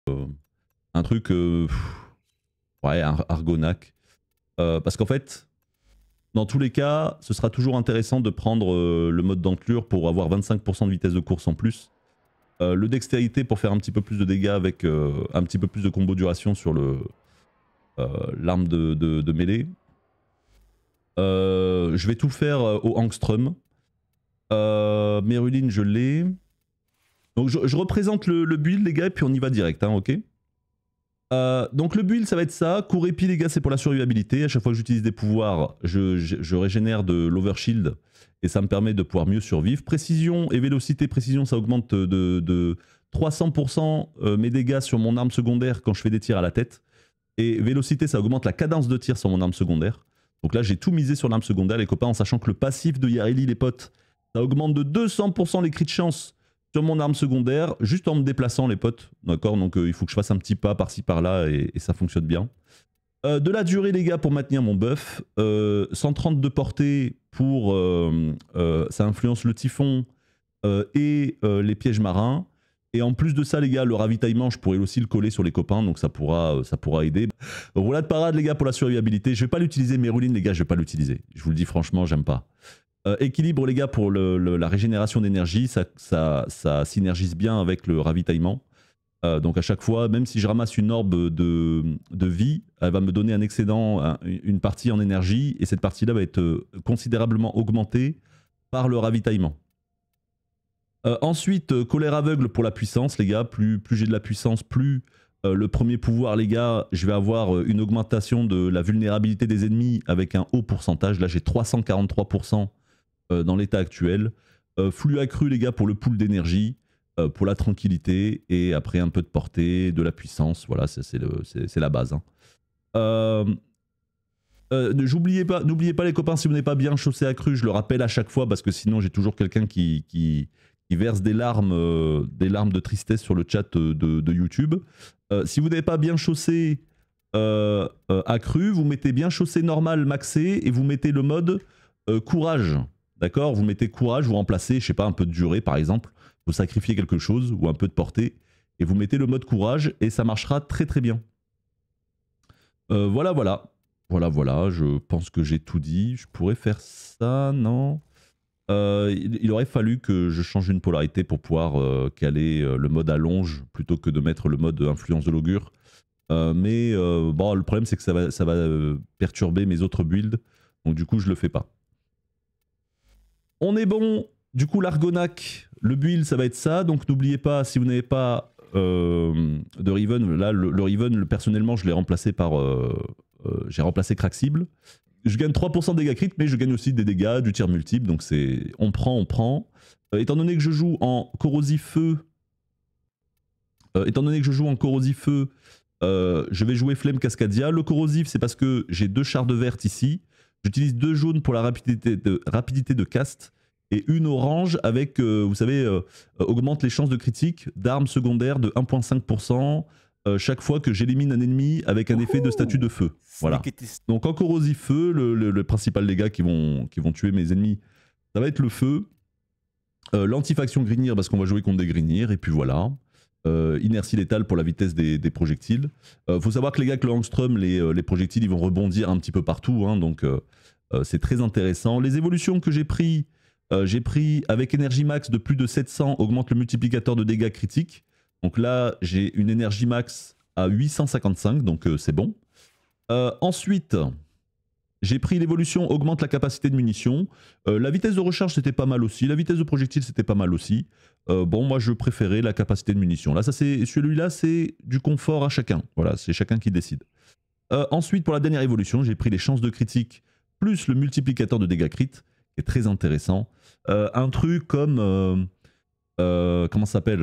un truc... ouais, un Argonac. Parce qu'en fait, dans tous les cas, ce sera toujours intéressant de prendre le mode d'entlure pour avoir 25% de vitesse de course en plus. Le dextérité pour faire un petit peu plus de dégâts avec un petit peu plus de combo duration sur l'arme de mêlée. Je vais tout faire au Angstrom. Méruline, je l'ai. Donc je représente le build, les gars, et puis on y va direct, hein, ok. Donc le build, ça va être ça. Court épée, les gars, c'est pour la survivabilité. À chaque fois que j'utilise des pouvoirs, je régénère de l'overshield et ça me permet de pouvoir mieux survivre. Précision et vélocité. Précision, ça augmente de 300% mes dégâts sur mon arme secondaire quand je fais des tirs à la tête. Et vélocité, ça augmente la cadence de tir sur mon arme secondaire. Donc là, j'ai tout misé sur l'arme secondaire, les copains, en sachant que le passif de Yareli, les potes, ça augmente de 200% les crits de chance sur mon arme secondaire, juste en me déplaçant, les potes. D'accord, donc il faut que je fasse un petit pas par-ci par-là et ça fonctionne bien. De la durée, les gars, pour maintenir mon buff. 130 de portée pour... ça influence le typhon et les pièges marins. Et en plus de ça, les gars, le ravitaillement, je pourrais aussi le coller sur les copains, donc ça pourra aider. Roulade parade, les gars, pour la survivabilité. Je vais pas l'utiliser, Méruline, les gars, je vais pas l'utiliser. Je vous le dis franchement, j'aime pas. Équilibre, les gars, pour la régénération d'énergie, ça synergise bien avec le ravitaillement. Donc à chaque fois, même si je ramasse une orbe de vie, elle va me donner un excédent, une partie en énergie, et cette partie-là va être considérablement augmentée par le ravitaillement. Ensuite, colère aveugle pour la puissance, les gars. Plus j'ai de la puissance, plus le premier pouvoir, les gars, je vais avoir une augmentation de la vulnérabilité des ennemis avec un haut pourcentage. Là, j'ai 343% dans l'état actuel. Flux accru, les gars, pour le pool d'énergie, pour la tranquillité, et après un peu de portée, de la puissance. Voilà, c'est la base. Hein. N'oubliez pas, les copains, si vous n'êtes pas bien chaussé accru, je le rappelle à chaque fois, parce que sinon j'ai toujours quelqu'un qui verse des larmes de tristesse sur le chat de YouTube. Si vous n'avez pas bien chaussé accru, vous mettez bien chaussé normal maxé et vous mettez le mode courage. D'accord? Vous mettez courage, vous remplacez, je sais pas, un peu de durée par exemple, vous sacrifiez quelque chose ou un peu de portée et vous mettez le mode courage et ça marchera très très bien. Voilà, je pense que j'ai tout dit. Je pourrais faire ça, non? Il aurait fallu que je change une polarité pour pouvoir caler le mode allonge plutôt que de mettre le mode influence de l'augure. Mais bon, le problème c'est que ça va perturber mes autres builds, donc du coup je le fais pas. On est bon. Du coup l'Argonac, le build ça va être ça, donc n'oubliez pas, si vous n'avez pas de Riven, là le Riven personnellement je l'ai remplacé par... j'ai remplacé Craxible. Je gagne 3% de dégâts crit, mais je gagne aussi des dégâts, du tir multiple, donc c'est... On prend. Étant donné que je joue en corrosif feu, je vais jouer Flemme Cascadia. Le corrosif, c'est parce que j'ai 2 chars de verte ici. J'utilise 2 jaunes pour la rapidité de cast et une orange avec, vous savez, augmente les chances de critique d'armes secondaires de 1,5%. Chaque fois que j'élimine un ennemi avec un effet de statut de feu. Voilà. Donc en corrosif feu, le principal dégât qui vont tuer mes ennemis, ça va être le feu. L'antifaction Grignir parce qu'on va jouer contre des Grignirs, et puis voilà. Inertie létale pour la vitesse des projectiles. Faut savoir que les gars, que le Angstrom, les projectiles, ils vont rebondir un petit peu partout, hein, donc c'est très intéressant. Les évolutions que j'ai pris avec énergie max de plus de 700, augmente le multiplicateur de dégâts critiques. Donc là, j'ai une énergie max à 855, donc c'est bon. Ensuite, j'ai pris l'évolution augmente la capacité de munitions. La vitesse de recharge, c'était pas mal aussi. La vitesse de projectile, c'était pas mal aussi. Bon, moi, je préférais la capacité de munitions. Là, celui-là, c'est du confort à chacun. Voilà, c'est chacun qui décide. Ensuite, pour la dernière évolution, j'ai pris les chances de critique plus le multiplicateur de dégâts crit, qui est très intéressant. Un truc comme... comment ça s'appelle ?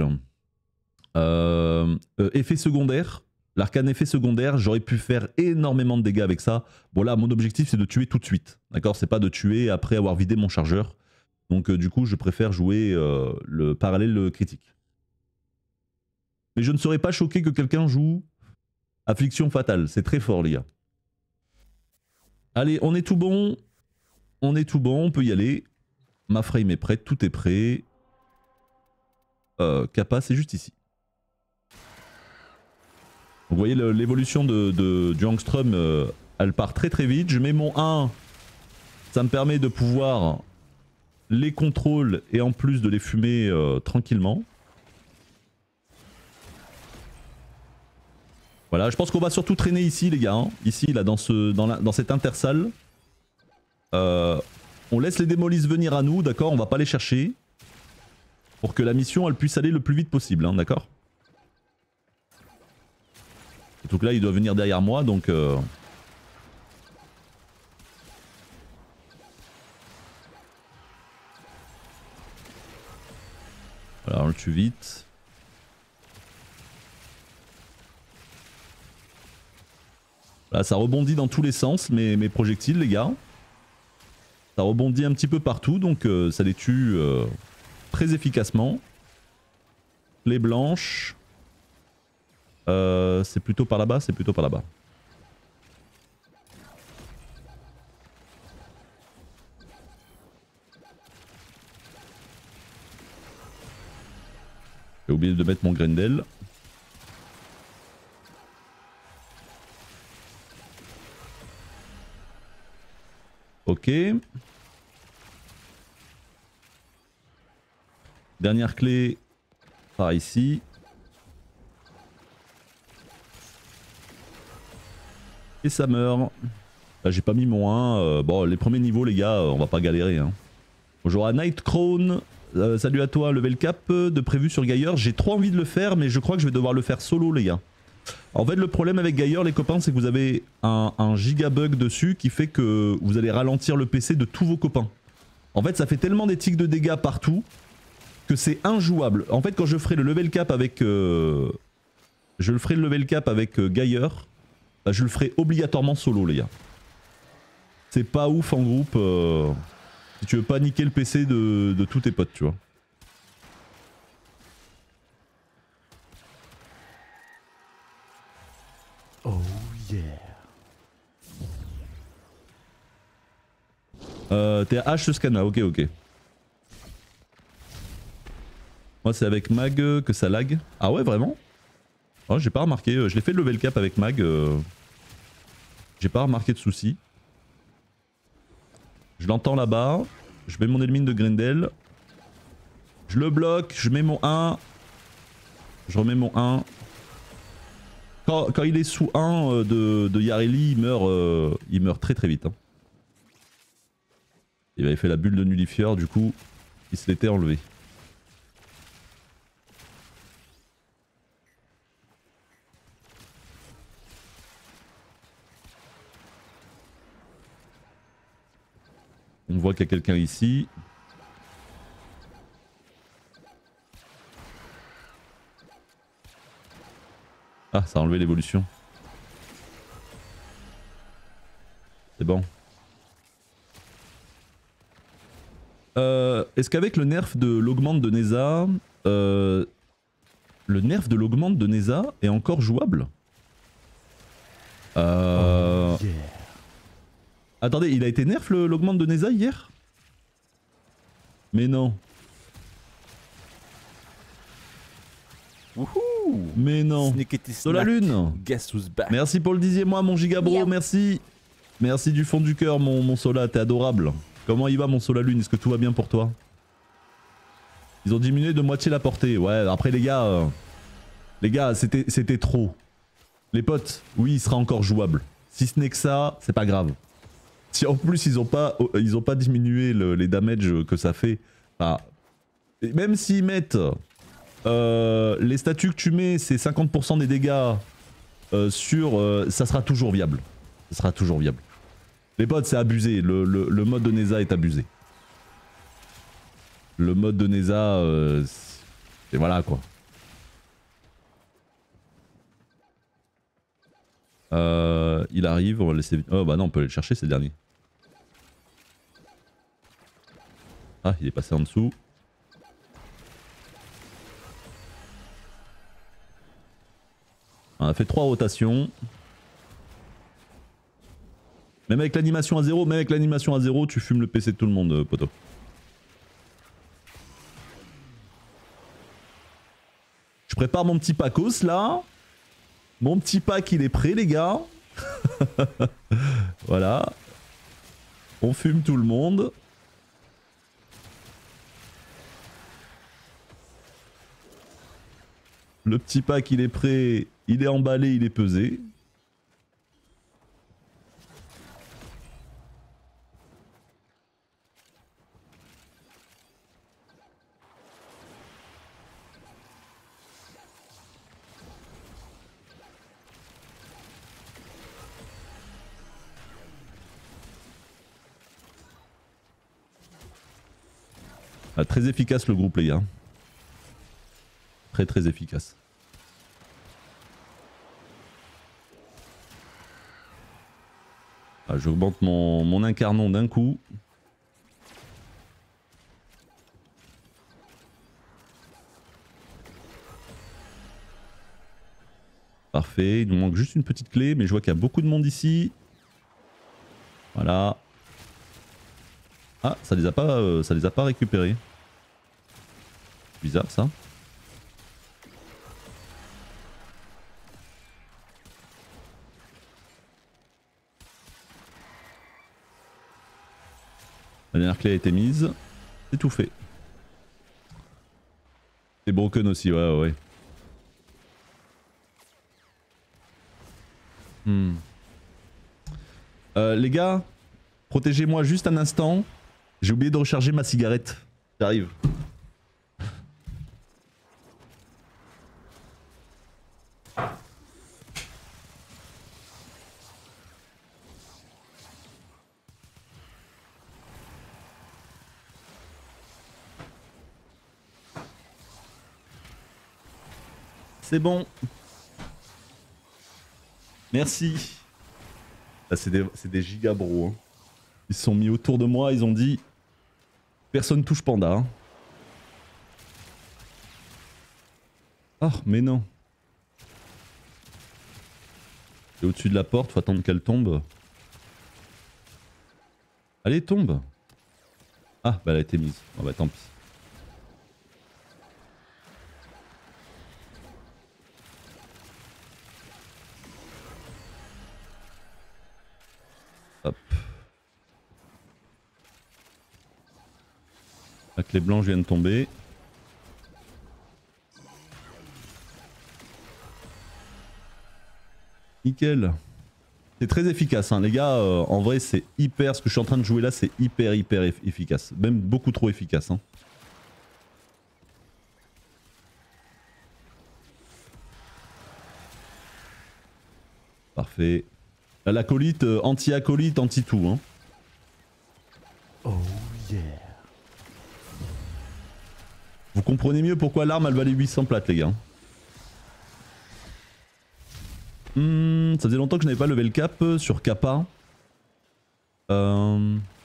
Effet secondaire, l'arcane effet secondaire, j'aurais pu faire énormément de dégâts avec ça. Bon là, mon objectif c'est de tuer tout de suite, d'accord? C'est pas de tuer après avoir vidé mon chargeur. Donc du coup, je préfère jouer le parallèle critique. Mais je ne serais pas choqué que quelqu'un joue affliction fatale, c'est très fort les gars. Allez, on est tout bon, on peut y aller. Ma frame est prête, tout est prêt. Kappa, c'est juste ici. vous voyez l'évolution du Angstrom, elle part très très vite. Je mets mon 1, ça me permet de pouvoir les contrôler et en plus de les fumer tranquillement. Voilà, je pense qu'on va surtout traîner ici les gars, hein. Ici là dans cette intersalle. On laisse les démolisses venir à nous, d'accord, on va pas les chercher. Pour que la mission elle puisse aller le plus vite possible, hein, d'accord. Donc là il doit venir derrière moi donc... Voilà, on le tue vite. Là ça rebondit dans tous les sens mes projectiles les gars. Ça rebondit un petit peu partout donc ça les tue très efficacement. Les blanches. C'est plutôt par là-bas, c'est plutôt par là-bas. J'ai oublié de mettre mon Grendel. Ok. Dernière clé par ici. Et ça meurt. Là j'ai pas mis mon 1. Bon les premiers niveaux les gars, on va pas galérer. Hein. Bonjour à Nightcrone. Salut à toi, level cap de prévu sur Gaillard. J'ai trop envie de le faire mais je crois que je vais devoir le faire solo les gars. En fait le problème avec Gaillard les copains c'est que vous avez un giga bug dessus qui fait que vous allez ralentir le PC de tous vos copains. En fait ça fait tellement des tics de dégâts partout que c'est injouable. En fait quand je ferai le level cap avec Gaillard, bah, je le ferai obligatoirement solo les gars. C'est pas ouf en groupe si tu veux pas niquer le PC de tous tes potes tu vois. Oh yeah. T'es à H ce scanner, ok ok. Moi c'est avec Mag que ça lag. Ah ouais vraiment? Oh, j'ai pas remarqué, je l'ai fait le level cap avec Mag. J'ai pas remarqué de soucis. Je l'entends là-bas. Je mets mon élimine de Grendel. Je le bloque, je mets mon 1. Je remets mon 1. Quand il est sous 1 de Yareli, il meurt très très vite. Hein. Il avait fait la bulle de nullifieur, du coup, il se l'était enlevé. On voit qu'il y a quelqu'un ici. Ah, ça a enlevé l'évolution. C'est bon. Est-ce qu'avec le nerf de l'augmente de Neza, le nerf de l'augmente de Neza est encore jouable? Oh yeah. Attendez, il a été nerf l'augmente de Neza hier? Mais non. Wouhou. Mais non. Solalune. Guess who's back. Merci pour le 10e mois mon gigabro, Yep. merci. Merci du fond du cœur mon Sola, t'es adorable. Comment il va mon Solalune? Est-ce que tout va bien pour toi? Ils ont diminué de moitié la portée. Ouais, après les gars c'était trop. Les potes, oui il sera encore jouable. Si ce n'est que ça, c'est pas grave. Si en plus ils ont pas diminué les damages que ça fait, bah, même s'ils mettent les statuts que tu mets, c'est 50% des dégâts ça sera toujours viable. Ça sera toujours viable. Les potes, c'est abusé. Le mode de Neza est abusé. Le mode de Neza, et voilà quoi. Il arrive, on va le laisser. Oh bah non, on peut aller le chercher, c'est le dernier. Ah, il est passé en dessous. On a fait 3 rotations. Même avec l'animation à 0, tu fumes le PC de tout le monde, poto. Je prépare mon petit Pacos là. Mon petit pack il est prêt les gars. Voilà. On fume tout le monde. Le petit pack il est prêt, il est emballé, il est pesé. Ah, très efficace le groupe les gars. Très efficace. Ah, j'augmente mon incarnon d'un coup. Parfait, il nous manque juste une petite clé, mais je vois qu'il y a beaucoup de monde ici. Voilà. Ah, ça les a pas récupérés. Bizarre ça. La dernière clé a été mise. C'est tout fait. C'est broken aussi, ouais. Les gars, protégez-moi juste un instant. J'ai oublié de recharger ma cigarette. J'arrive. C'est bon. Merci. Ah, c'est des giga bros. Hein. Ils se sont mis autour de moi, ils ont dit personne touche Panda. Hein. Ah, mais non. C'est au-dessus de la porte, faut attendre qu'elle tombe. Allez, tombe. Ah, bah elle a été mise. Oh, bah tant pis. Hop. La clé blanche vient de tomber. Nickel. C'est très efficace hein. Les gars, en vrai c'est hyper, ce que je suis en train de jouer là c'est hyper efficace. Même beaucoup trop efficace. Hein. Parfait. Là, l'acolyte, anti-acolyte, anti-tout. Hein. Oh yeah. Vous comprenez mieux pourquoi l'arme elle valait 800 plates les gars. Ça faisait longtemps que je n'avais pas levé le cap sur Kappa. Ah,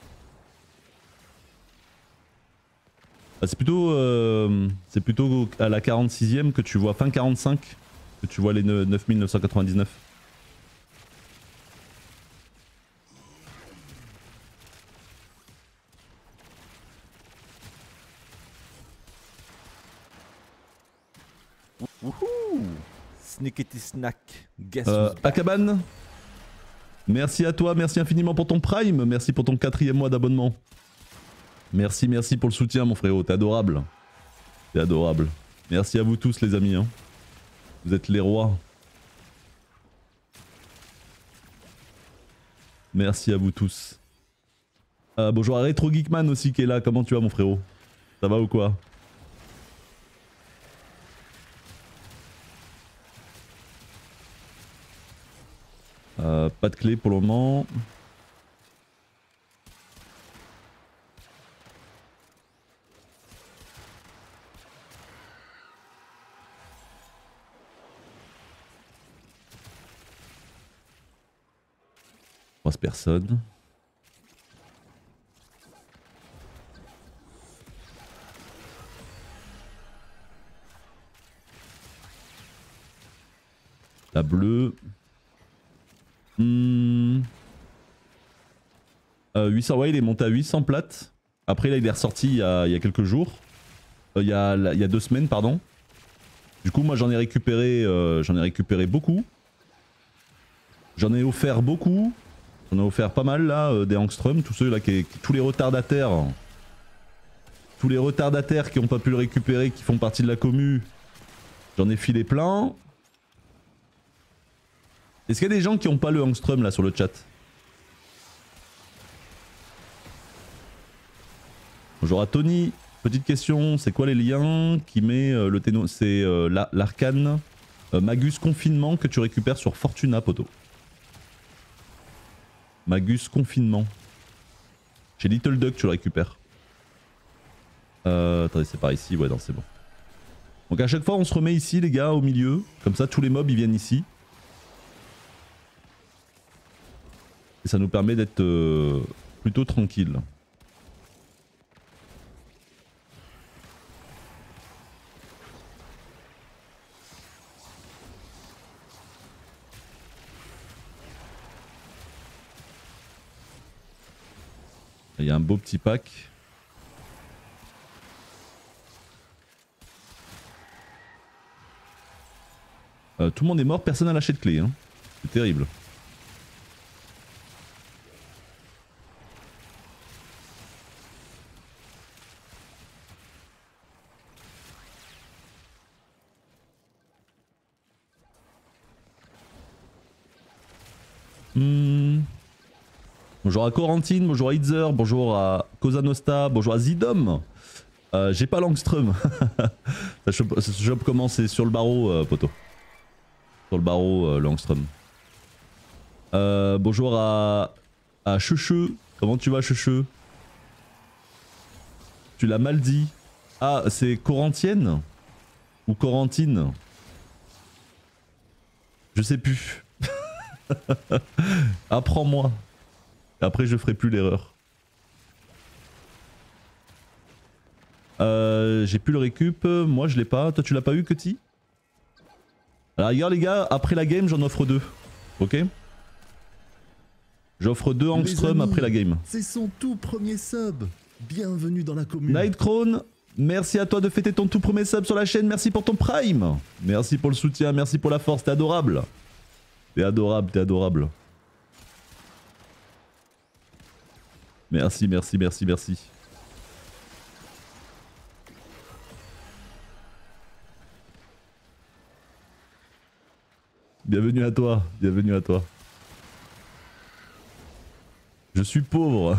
c'est plutôt à la 46ème que tu vois, fin 45, que tu vois les 9999. Wouhou! Snickety snack. Guess who's back. Akaban, merci à toi, merci infiniment pour ton prime, merci pour ton 4e mois d'abonnement. Merci pour le soutien mon frérot, t'es adorable. T'es adorable. Merci à vous tous les amis. Hein. Vous êtes les rois. Merci à vous tous. Bonjour à Retro Geekman aussi qui est là, comment tu vas mon frérot? Ça va ou quoi? Pas de clé pour le moment. Personne. La bleue. 800, ouais, il est monté à 800 plates. Après, là, il est ressorti il y a quelques jours. Il y a 2 semaines, pardon. Du coup, moi, j'en ai récupéré beaucoup. J'en ai offert beaucoup. J'en ai offert pas mal là, des Angstrom, tous ceux là tous les retardataires. Tous les retardataires qui ont pas pu le récupérer, qui font partie de la commu. J'en ai filé plein. Est-ce qu'il y a des gens qui ont pas le Angstrom là sur le chat? Bonjour à Tony. Petite question, c'est quoi les liens qui met le téno? C'est l'arcane Magus confinement que tu récupères sur Fortuna, poto. Magus confinement. Chez Little Duck tu le récupères. Attendez, c'est par ici, ouais non c'est bon. Donc à chaque fois on se remet ici les gars au milieu. Comme ça tous les mobs ils viennent ici. Et ça nous permet d'être plutôt tranquille. Il y a un beau petit pack. Tout le monde est mort, personne n'a lâché de clé. Hein. C'est terrible. Bonjour à Corentine, bonjour à Itzer, bonjour à Cosa Nostra, bonjour à Zidom. J'ai pas l'Angstrom. Ce job commence sur le barreau, poto. Sur le barreau, l'Angstrom. Bonjour à Checheux. Comment tu vas, Checheux? Tu l'as mal dit. Ah, c'est Corentienne? Ou Corentine? Je sais plus. Apprends-moi. Après je ferai plus l'erreur. J'ai plus le récup, moi je l'ai pas. Toi tu l'as pas eu, Cutty? Alors regarde les gars, après la game j'en offre 2. Ok? J'offre 2 Angstrom après la game. C'est son tout premier sub. Bienvenue dans la commune. Nightcrone, merci à toi de fêter ton tout premier sub sur la chaîne. Merci pour ton prime. Merci pour le soutien, merci pour la force, t'es adorable. T'es adorable, t'es adorable. Merci, merci, merci, merci. Bienvenue à toi, bienvenue à toi. Je suis pauvre.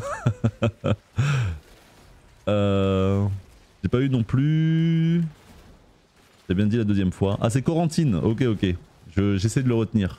J'ai pas eu non plus... J'ai bien dit la deuxième fois. Ah c'est Corentine, ok ok. J'essaie de le retenir.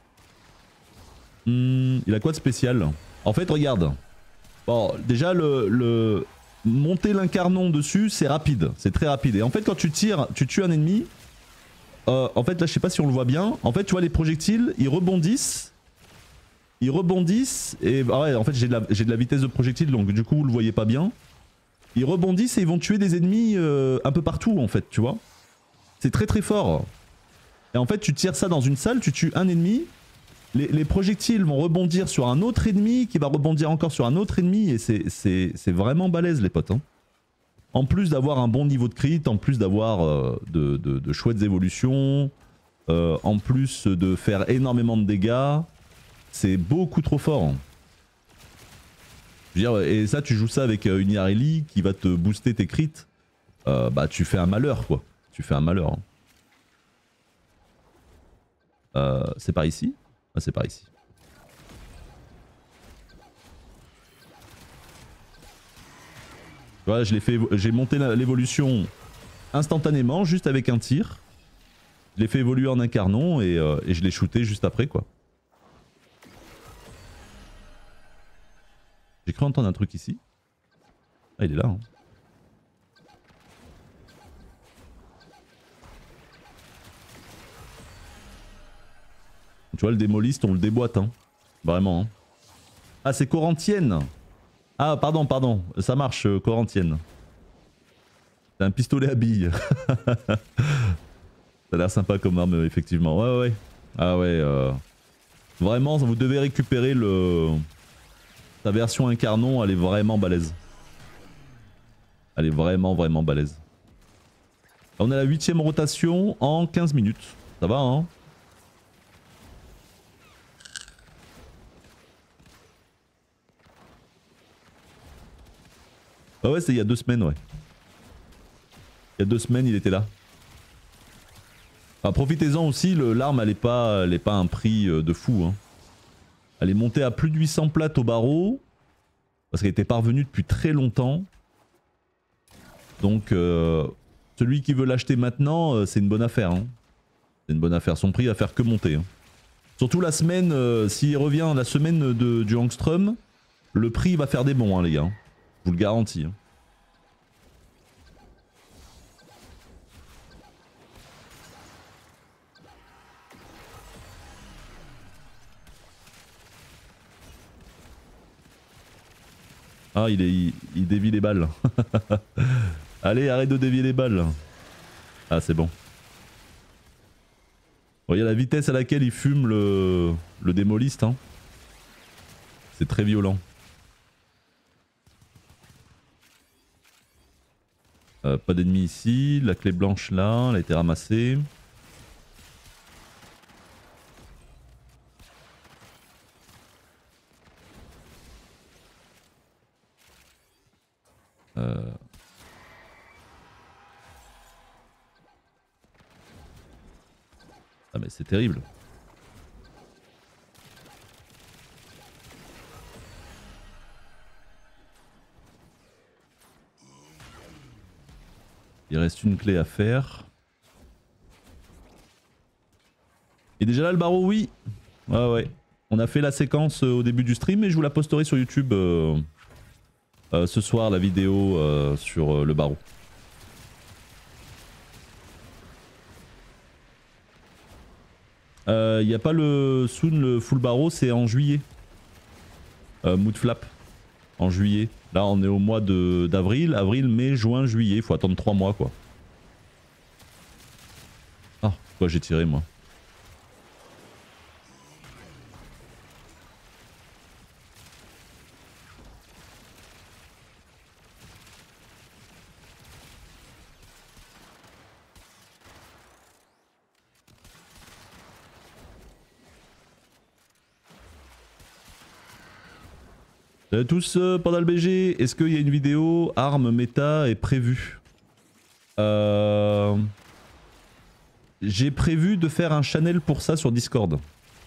Il a quoi de spécial? En fait regarde. Bon déjà monter l'incarnon dessus c'est rapide, c'est très rapide. Et en fait quand tu tires, tu tues un ennemi. En fait là je sais pas si on le voit bien. En fait tu vois les projectiles, ils rebondissent. Ils rebondissent et ah ouais en fait j'ai de la vitesse de projectile donc du coup vous le voyez pas bien. Ils rebondissent et ils vont tuer des ennemis un peu partout en fait tu vois. C'est très très fort. Et en fait tu tires ça dans une salle, tu tues un ennemi. Les projectiles vont rebondir sur un autre ennemi qui va rebondir encore sur un autre ennemi et c'est vraiment balèze les potes. Hein. En plus d'avoir un bon niveau de crit, en plus d'avoir de chouettes évolutions, en plus de faire énormément de dégâts, c'est beaucoup trop fort. Hein. Je veux dire, et ça tu joues ça avec une Yareli qui va te booster tes crits, bah tu fais un malheur quoi. Tu fais un malheur. Hein. C'est par ici? Ah c'est par ici. Voilà, j'ai monté l'évolution instantanément, juste avec un tir. Je l'ai fait évoluer en incarnon et je l'ai shooté juste après quoi. J'ai cru entendre un truc ici. Ah il est là. Hein. Tu vois le démoliste on le déboîte hein. Vraiment hein. Ah c'est Corentienne. Ah pardon pardon, ça marche Corentienne. C'est un pistolet à billes. Ça a l'air sympa comme arme effectivement. Ouais ouais. Ah ouais vraiment vous devez récupérer sa version incarnon, elle est vraiment balèze. Elle est vraiment balèze. On a la 8ème rotation en 15 minutes. Ça va hein. Ah ouais, c'est il y a 2 semaines, ouais. Il y a 2 semaines, il était là. Enfin, profitez-en aussi, l'arme elle est pas à un prix de fou. Hein. Elle est montée à plus de 800 plates au barreau. Parce qu'elle était pas revenue depuis très longtemps. Donc celui qui veut l'acheter maintenant, c'est une bonne affaire. Hein. C'est une bonne affaire. Son prix va faire que monter. Hein. Surtout la semaine, s'il revient la semaine du Angstrom, le prix va faire des bons, hein, les gars. Je vous le garantis. Hein. Ah, il dévie les balles. Allez, arrête de dévier les balles. Ah, c'est bon. Vous voyez la vitesse à laquelle il fume le démoliste. Hein. C'est très violent. Pas d'ennemis ici. La clé blanche là, elle a été ramassée. Ah mais c'est terrible. Il reste une clé à faire. Et déjà là le barreau, oui. Ouais ouais. On a fait la séquence au début du stream et je vous la posterai sur YouTube ce soir, la vidéo sur le barreau. Il n'y a pas le soon, le full barreau, c'est en juillet. Mood flap. En juillet. Là on est au mois d'avril, avril, mai, juin, juillet. Il faut attendre 3 mois quoi. Ah, pourquoi j'ai tiré moi? Salut à tous, pendant le BG, est-ce qu'il y a une vidéo arme méta est prévue? J'ai prévu de faire un channel pour ça sur Discord.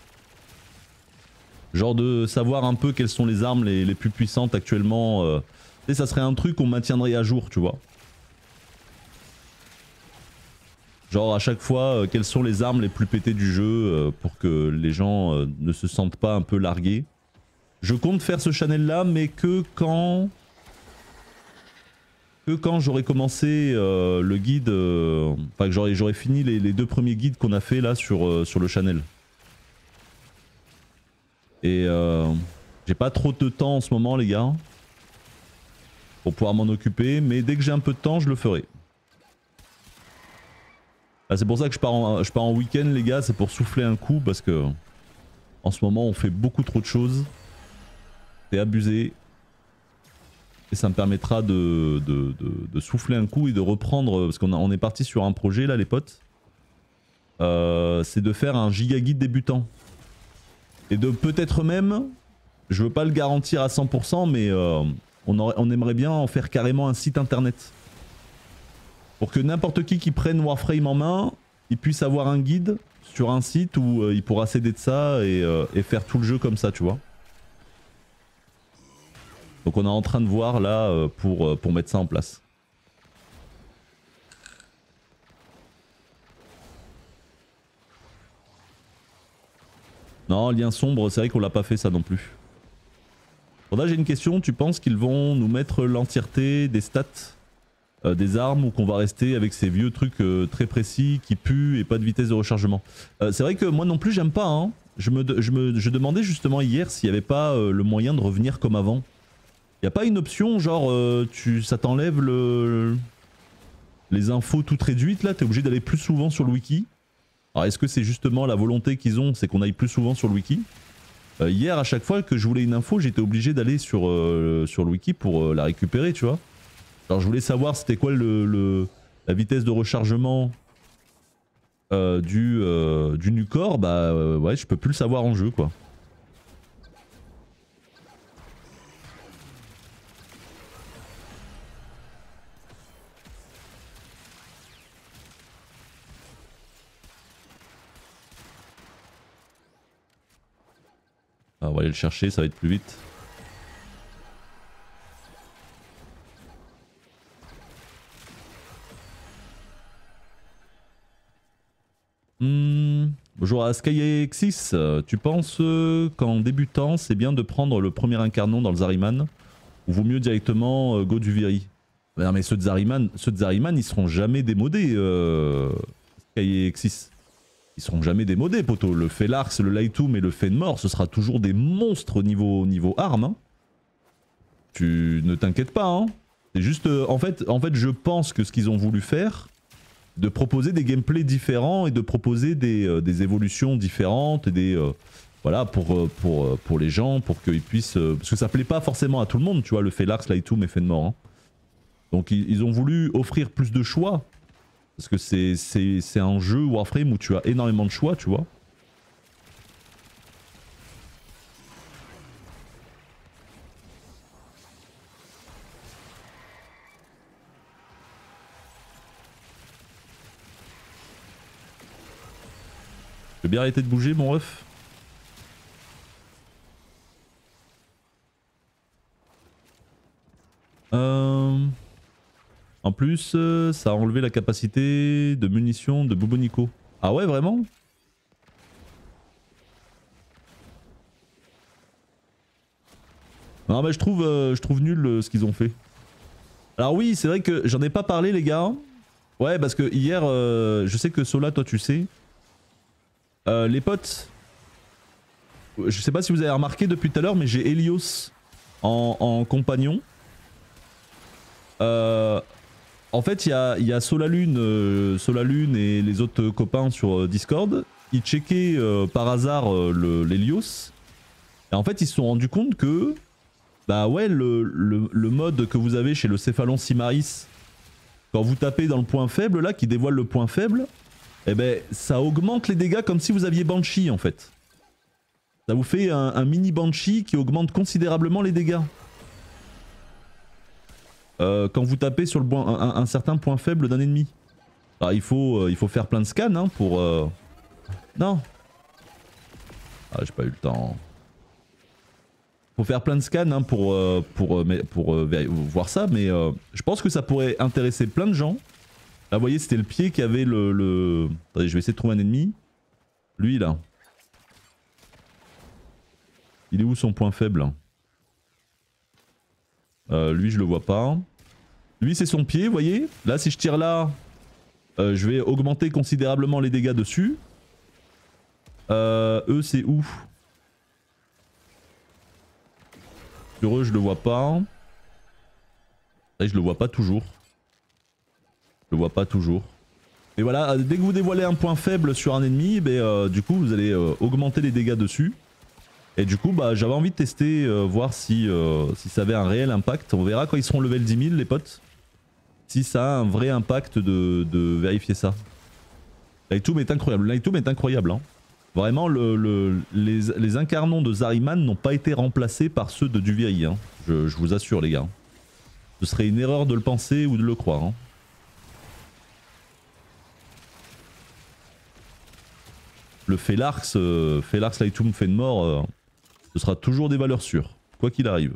Genre de savoir un peu quelles sont les armes les plus puissantes actuellement. Et ça serait un truc qu'on maintiendrait à jour, tu vois. Genre à chaque fois, quelles sont les armes les plus pétées du jeu pour que les gens ne se sentent pas un peu largués. Je compte faire ce channel là, mais que quand j'aurai commencé le guide, enfin que j'aurai fini les 2 premiers guides qu'on a fait là sur le channel. Et j'ai pas trop de temps en ce moment les gars pour pouvoir m'en occuper, mais dès que j'ai un peu de temps je le ferai. Ah, c'est pour ça que je pars en week-end les gars, c'est pour souffler un coup parce que en ce moment on fait beaucoup trop de choses. C'est abusé. Et ça me permettra de souffler un coup et de reprendre, parce qu'on est parti sur un projet là les potes. C'est de faire un giga guide débutant. Et de peut-être même, je veux pas le garantir à 100%, mais on aimerait bien en faire carrément un site internet. Pour que n'importe qui prenne Warframe en main, il puisse avoir un guide sur un site où il pourra s'aider de ça et faire tout le jeu comme ça, tu vois. Donc on est en train de voir là pour mettre ça en place. Non, lien sombre, c'est vrai qu'on l'a pas fait ça non plus. Là j'ai une question, tu penses qu'ils vont nous mettre l'entièreté des stats des armes ou qu'on va rester avec ces vieux trucs très précis qui puent et pas de vitesse de rechargement? C'est vrai que moi non plus j'aime pas, hein. Je demandais justement hier s'il n'y avait pas le moyen de revenir comme avant. Y a pas une option genre ça t'enlève les infos toutes réduites là, t'es obligé d'aller plus souvent sur le wiki. Alors est-ce que c'est justement la volonté qu'ils ont, c'est qu'on aille plus souvent sur le wiki? Hier à chaque fois que je voulais une info, j'étais obligé d'aller sur le wiki pour la récupérer, tu vois. Alors je voulais savoir c'était quoi la vitesse de rechargement du Nucor, bah ouais je peux plus le savoir en jeu quoi. on va aller le chercher, ça va être plus vite. Bonjour à Skyexis, tu penses qu'en débutant c'est bien de prendre le premier incarnon dans le Zariman ou vaut mieux directement go du Viri? Non mais ceux de Zariman ils seront jamais démodés Skyexis. Ils seront jamais démodés poto. Le Felarx, le Lightoom et le Fenmore ce sera toujours des monstres au niveau armes. Hein. Tu ne t'inquiète pas hein. C'est juste en fait je pense que ce qu'ils ont voulu faire, de proposer des gameplays différents et de proposer des évolutions différentes et des voilà pour les gens, pour qu'ils puissent parce que ça plaît pas forcément à tout le monde, tu vois, le Felarx, Lightoom et Fenmore. Hein. Donc ils ont voulu offrir plus de choix parce que c'est un jeu Warframe où tu as énormément de choix, tu vois. Je vais bien arrêter de bouger mon ref. En plus, ça a enlevé la capacité de munitions de Bubonico. Ah ouais, vraiment? Non mais je trouve nul ce qu'ils ont fait. Alors oui, c'est vrai que j'en ai pas parlé les gars. Ouais, parce que hier, je sais que Sola, toi tu sais. Les potes, je sais pas si vous avez remarqué depuis tout à l'heure, mais j'ai Helios en compagnon. En fait, il y a Solalune et les autres copains sur Discord. Ils checkaient par hasard l'Helios. Et en fait, ils se sont rendus compte que bah ouais, le mode que vous avez chez le Céphalon Simaris, quand vous tapez dans le point faible là, qui dévoile le point faible, eh ben ça augmente les dégâts comme si vous aviez Banshee en fait. Ça vous fait un mini Banshee qui augmente considérablement les dégâts. Quand vous tapez sur le un certain point faible d'un ennemi. Alors il faut faire plein de scans hein, pour... Non. Ah j'ai pas eu le temps. Faut faire plein de scans hein, pour voir ça, mais je pense que ça pourrait intéresser plein de gens. Là vous voyez c'était le pied qui avait le... Attendez je vais essayer de trouver un ennemi. Lui là. Il est où son point faible? Lui je le vois pas. Lui c'est son pied, vous voyez. Là si je tire là, je vais augmenter considérablement les dégâts dessus. Eux c'est où? Sur eux je le vois pas. Là je le vois pas toujours. Je le vois pas toujours. Mais voilà, dès que vous dévoilez un point faible sur un ennemi, du coup vous allez augmenter les dégâts dessus. Et du coup bah j'avais envie de tester, voir si ça avait un réel impact. On verra quand ils seront level 10 000 les potes. Si ça a un vrai impact de vérifier ça. Lightoom est incroyable. Lightoom est incroyable. Hein. Vraiment les incarnons de Zariman n'ont pas été remplacés par ceux de Duviri. Hein. Je vous assure les gars. Ce serait une erreur de le penser ou de le croire. Hein. Le Felarx Lightoom Fenmore, ce sera toujours des valeurs sûres, quoi qu'il arrive.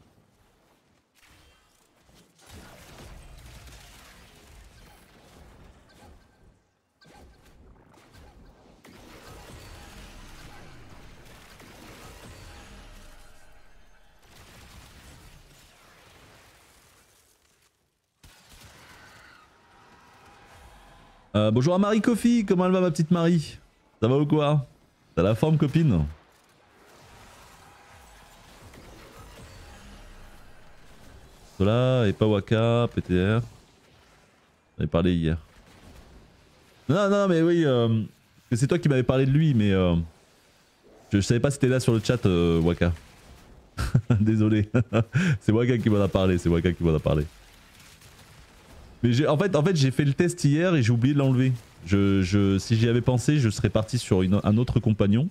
Bonjour à Marie Coffee, comment elle va ma petite Marie? Ça va ou quoi? T'as la forme copine? Sola et pas Waka, PTR. On avait parlé hier. Non mais oui, c'est toi qui m'avais parlé de lui mais je savais pas si t'étais là sur le chat Waka. Désolé. C'est Waka qui m'en a parlé, c'est Waka qui m'en a parlé. Mais en fait j'ai fait le test hier et j'ai oublié de l'enlever. Si j'y avais pensé, je serais parti sur un autre compagnon.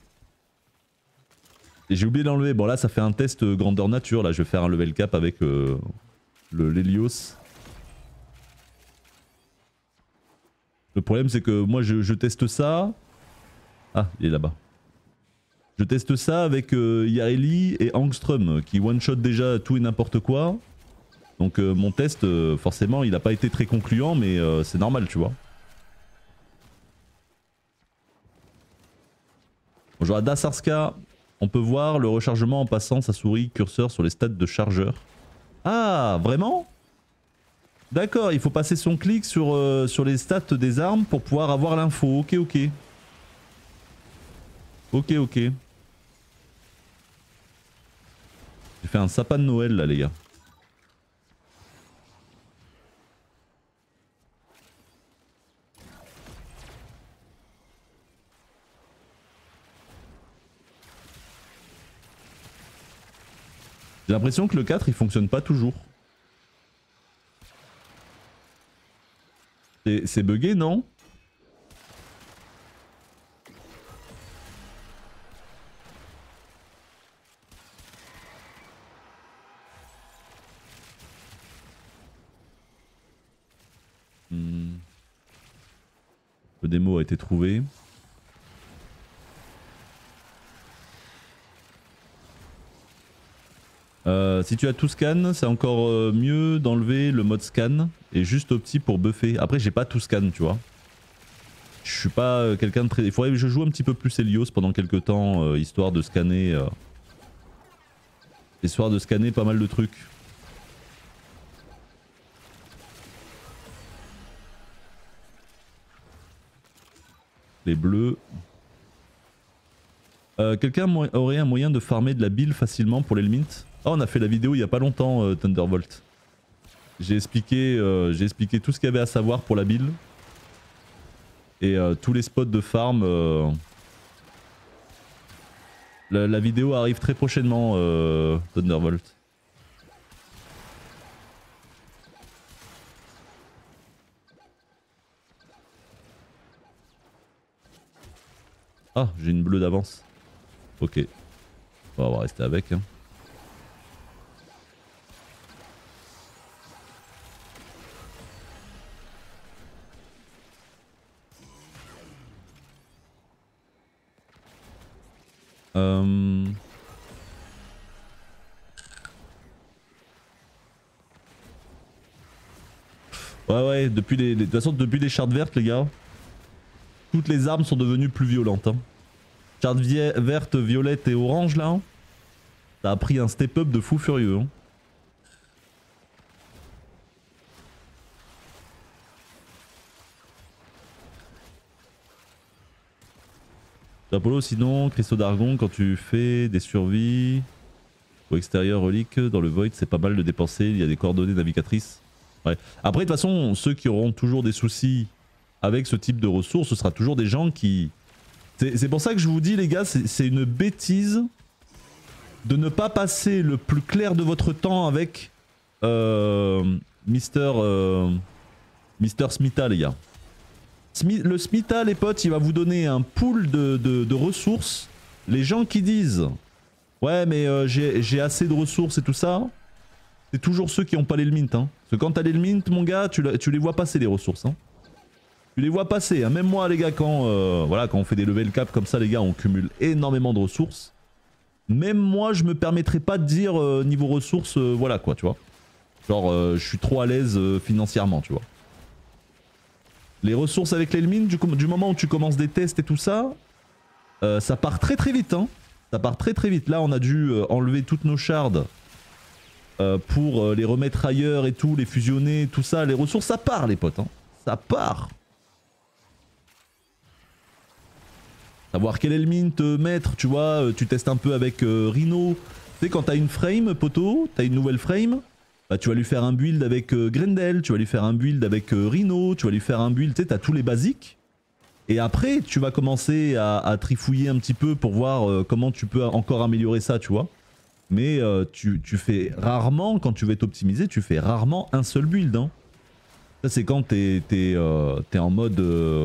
Et j'ai oublié de l'enlever. Bon là ça fait un test grandeur nature, là je vais faire un level cap avec l'Helios. Le problème c'est que moi je teste ça. Ah il est là-bas. Je teste ça avec Yareli et Angstrom qui one-shot déjà tout et n'importe quoi. Donc mon test, forcément, il n'a pas été très concluant, mais c'est normal, tu vois. Bonjour à Dasarska. On peut voir le rechargement en passant sa souris curseur sur les stats de chargeur. Ah, vraiment? D'accord, il faut passer son clic sur les stats des armes pour pouvoir avoir l'info. Ok, ok. Ok, ok. J'ai fait un sapin de Noël là, les gars. J'ai l'impression que le 4 il fonctionne pas toujours. C'est bugué, non? Le démo a été trouvé. Si tu as tout scan, c'est encore mieux d'enlever le mode scan et juste opti pour buffer. Après, j'ai pas tout scan, tu vois. Je suis pas quelqu'un de très... Il faudrait que je joue un petit peu plus Helios pendant quelques temps, histoire de scanner... histoire de scanner pas mal de trucs. Les bleus. Quelqu'un aurait un moyen de farmer de la bile facilement pour l'Elmint? Ah, on a fait la vidéo il y a pas longtemps, Thunderbolt. J'ai expliqué tout ce qu'il y avait à savoir pour la bile. Et tous les spots de farm. La vidéo arrive très prochainement, Thunderbolt. Ah, j'ai une bleue d'avance. Ok. On va rester avec. Hein. Ouais, depuis de toute façon, depuis les chartes vertes, les gars, toutes les armes sont devenues plus violentes. Hein. Chartes vertes, violettes et orange, là, ça a pris un step-up de fou furieux. Hein. Apollo, sinon, cristaux d'argon, quand tu fais des survies au extérieur relique, dans le void, c'est pas mal de dépenser, il y a des coordonnées navigatrices. Ouais. Après, de toute façon, ceux qui auront toujours des soucis avec ce type de ressources, ce sera toujours des gens qui... C'est pour ça que je vous dis, les gars, c'est une bêtise de ne pas passer le plus clair de votre temps avec Mister Smita, les gars. Le Smita, les potes, il va vous donner un pool de ressources. Les gens qui disent ouais, mais j'ai assez de ressources et tout ça, c'est toujours ceux qui n'ont pas l'Elmint. Hein. Parce que quand t'as l'Elmint, mon gars, tu les vois passer les ressources. Hein. Tu les vois passer. Hein. Même moi, les gars, quand, voilà, quand on fait des level cap comme ça, les gars, on cumule énormément de ressources. Même moi, je me permettrais pas de dire niveau ressources, voilà quoi, tu vois. Genre, je suis trop à l'aise financièrement, tu vois. Les ressources avec l'Elmint, du moment où tu commences des tests et tout ça, ça part très très vite. Hein. Ça part très très vite. Là, on a dû enlever toutes nos shards pour les remettre ailleurs et tout, les fusionner, tout ça. Les ressources, ça part, les potes. Hein. Ça part. Savoir quel Elmint mettre, tu vois. Tu testes un peu avec Rhino. Tu sais, quand t'as une frame, poteau, t'as une nouvelle frame. Bah, tu vas lui faire un build avec Grendel, tu vas lui faire un build avec Rhino, tu vas lui faire un build, tu sais, t'as tous les basiques. Et après, tu vas commencer à trifouiller un petit peu pour voir comment tu peux encore améliorer ça, tu vois. Mais tu fais rarement, quand tu veux t'optimiser, tu fais rarement un seul build. Hein. Ça, c'est quand t'es en mode...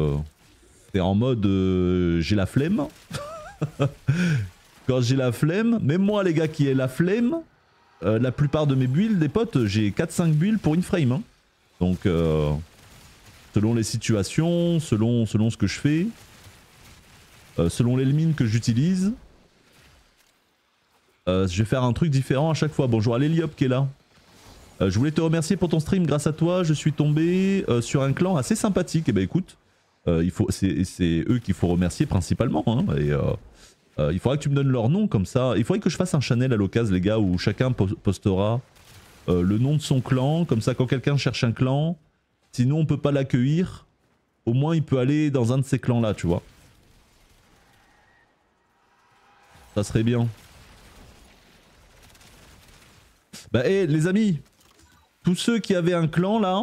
j'ai la flemme. Quand j'ai la flemme, même moi, les gars, qui ai la flemme... la plupart de mes builds, des potes, j'ai 4-5 builds pour une frame. Hein. Donc, selon les situations, selon ce que je fais, selon l'Elmint que j'utilise, Je vais faire un truc différent à chaque fois. Bonjour à l'Héliop qui est là. Je voulais te remercier pour ton stream. Grâce à toi, je suis tombé sur un clan assez sympathique. Et bah écoute, c'est eux qu'il faut remercier principalement. Hein, et il faudra que tu me donnes leur nom comme ça. Il faudrait que je fasse un channel à l'occasion, les gars, où chacun postera le nom de son clan. Comme ça, quand quelqu'un cherche un clan, sinon on peut pas l'accueillir. Au moins, il peut aller dans un de ces clans-là, tu vois. Ça serait bien. Bah, hé, les amis, tous ceux qui avaient un clan là.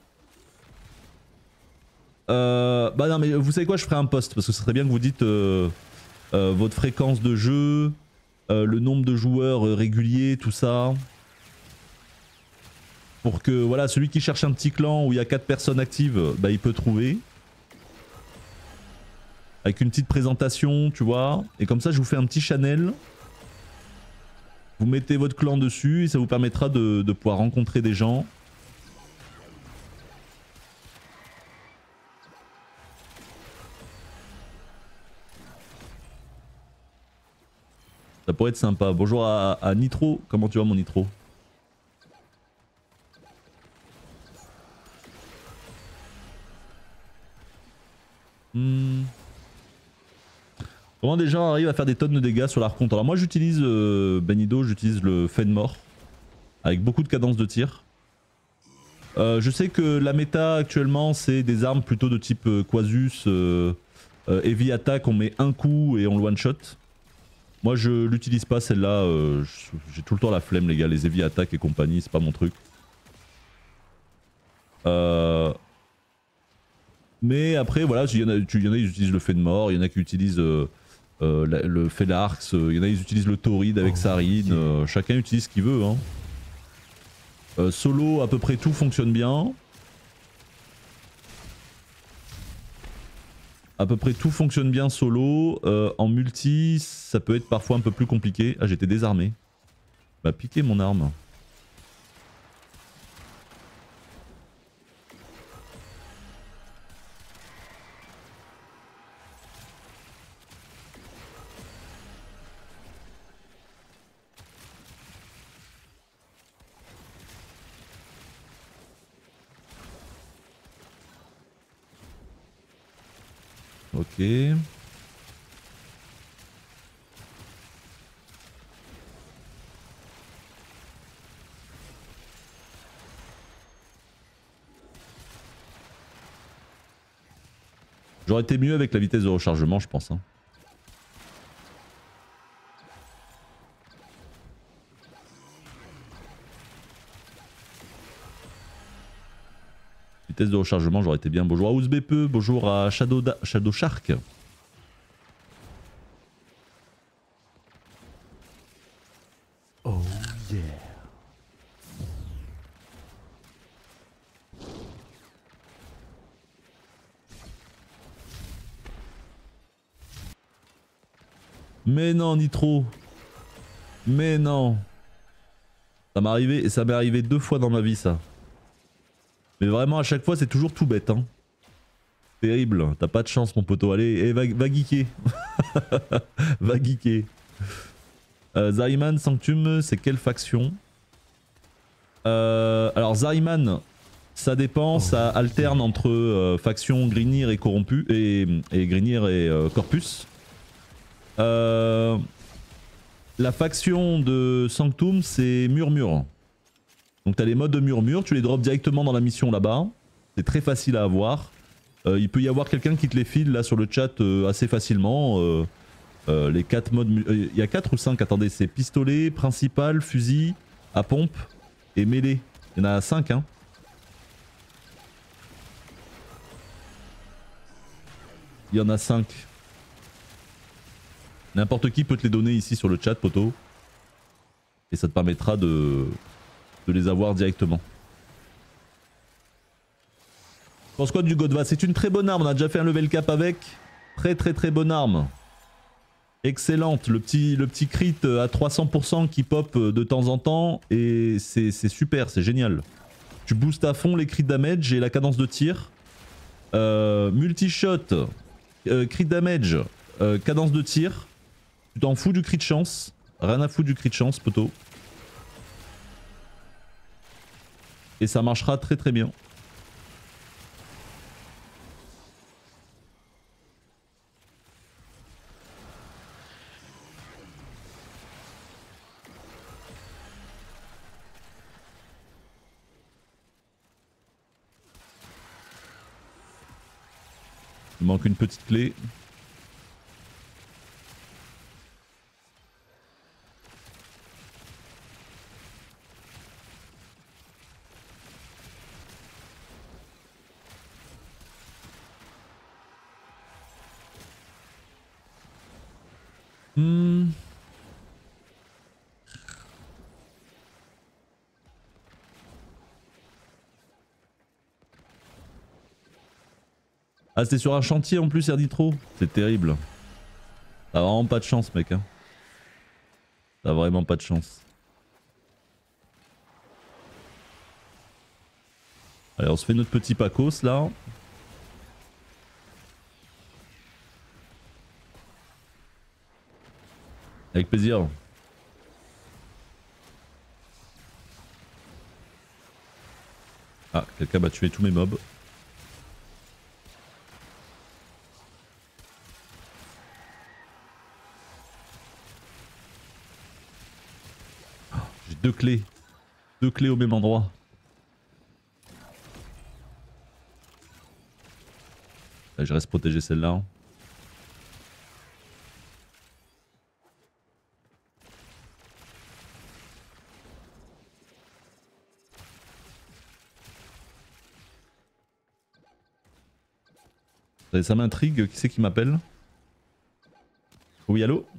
Bah, non, mais vous savez quoi, je ferai un post parce que ce serait bien que vous dites votre fréquence de jeu, le nombre de joueurs réguliers, tout ça. Pour que voilà, celui qui cherche un petit clan où il y a 4 personnes actives, bah, il peut trouver. Avec une petite présentation, tu vois. Et comme ça, je vous fais un petit channel. Vous mettez votre clan dessus et ça vous permettra de pouvoir rencontrer des gens. Ça pourrait être sympa. Bonjour à Nitro. Comment tu vas, mon Nitro? Comment des gens arrivent à faire des tonnes de dégâts sur l'archonte? Alors moi j'utilise Benido, j'utilise le Fenmore avec beaucoup de cadence de tir. Je sais que la méta actuellement c'est des armes plutôt de type Quasus, Heavy Attack, on met un coup et on le one shot. Moi je l'utilise pas celle-là, j'ai tout le temps la flemme les gars, les Heavy Attack et compagnie, c'est pas mon truc. Mais après voilà, il y en a qui utilisent le Fenmore, il y en a qui utilisent le Felarx, il y en a qui utilisent le Tauride avec Sarine, chacun utilise ce qu'il veut. Hein. Solo, à peu près tout fonctionne bien. À peu près tout fonctionne bien solo. En multi, ça peut être parfois un peu plus compliqué. Ah, j'étais désarmé. Bah, piquer mon arme. Ok. J'aurais été mieux avec la vitesse de rechargement, je pense. Hein. Vitesse de rechargement, j'aurais été bien. Bonjour à Ouzbepeu, bonjour à Shadow Shark. Oh yeah. Mais non, Nitro. Mais non. Ça m'est arrivé, et ça m'est arrivé 2 fois dans ma vie ça. Mais vraiment à chaque fois c'est toujours tout bête hein. Terrible, t'as pas de chance mon poteau, allez, va geeker. Va geeker. Zariman, Sanctum, c'est quelle faction? Alors Zariman, ça dépend, ça alterne entre faction Grignir et Corrompu, et Grignir et Corpus. La faction de Sanctum c'est Murmure. Donc t'as les modes de Murmure, tu les drops directement dans la mission là-bas. C'est très facile à avoir. Il peut y avoir quelqu'un qui te les file là sur le chat assez facilement. Les 4 modes... Il y a 4 ou 5, attendez, c'est pistolet, principal, fusil, à pompe et mêlée. Il y en a 5 hein. Il y en a 5. N'importe qui peut te les donner ici sur le chat, poto. Et ça te permettra de les avoir directement. Je pense quoi du Godva? C'est une très bonne arme, on a déjà fait un level cap avec. Très bonne arme. Excellente, le petit crit à 300% qui pop de temps en temps. Et c'est super, c'est génial. Tu boostes à fond les crit damage et la cadence de tir. Multi-shot, crit damage, cadence de tir. Tu t'en fous du crit de chance. Rien à foutre du cri de chance, poteau. Et ça marchera très très bien. Il manque une petite clé. Ah, c'était sur un chantier en plus, Erditro. C'est terrible. T'as vraiment pas de chance, mec. Hein. T'as vraiment pas de chance. Allez, on se fait notre petit pacos là. Avec plaisir. Ah, quelqu'un va tuer tous mes mobs. J'ai deux clés. Deux clés au même endroit. Là, je reste protéger celle-là. Ça m'intrigue, qui c'est qui m'appelle? Oui, allô?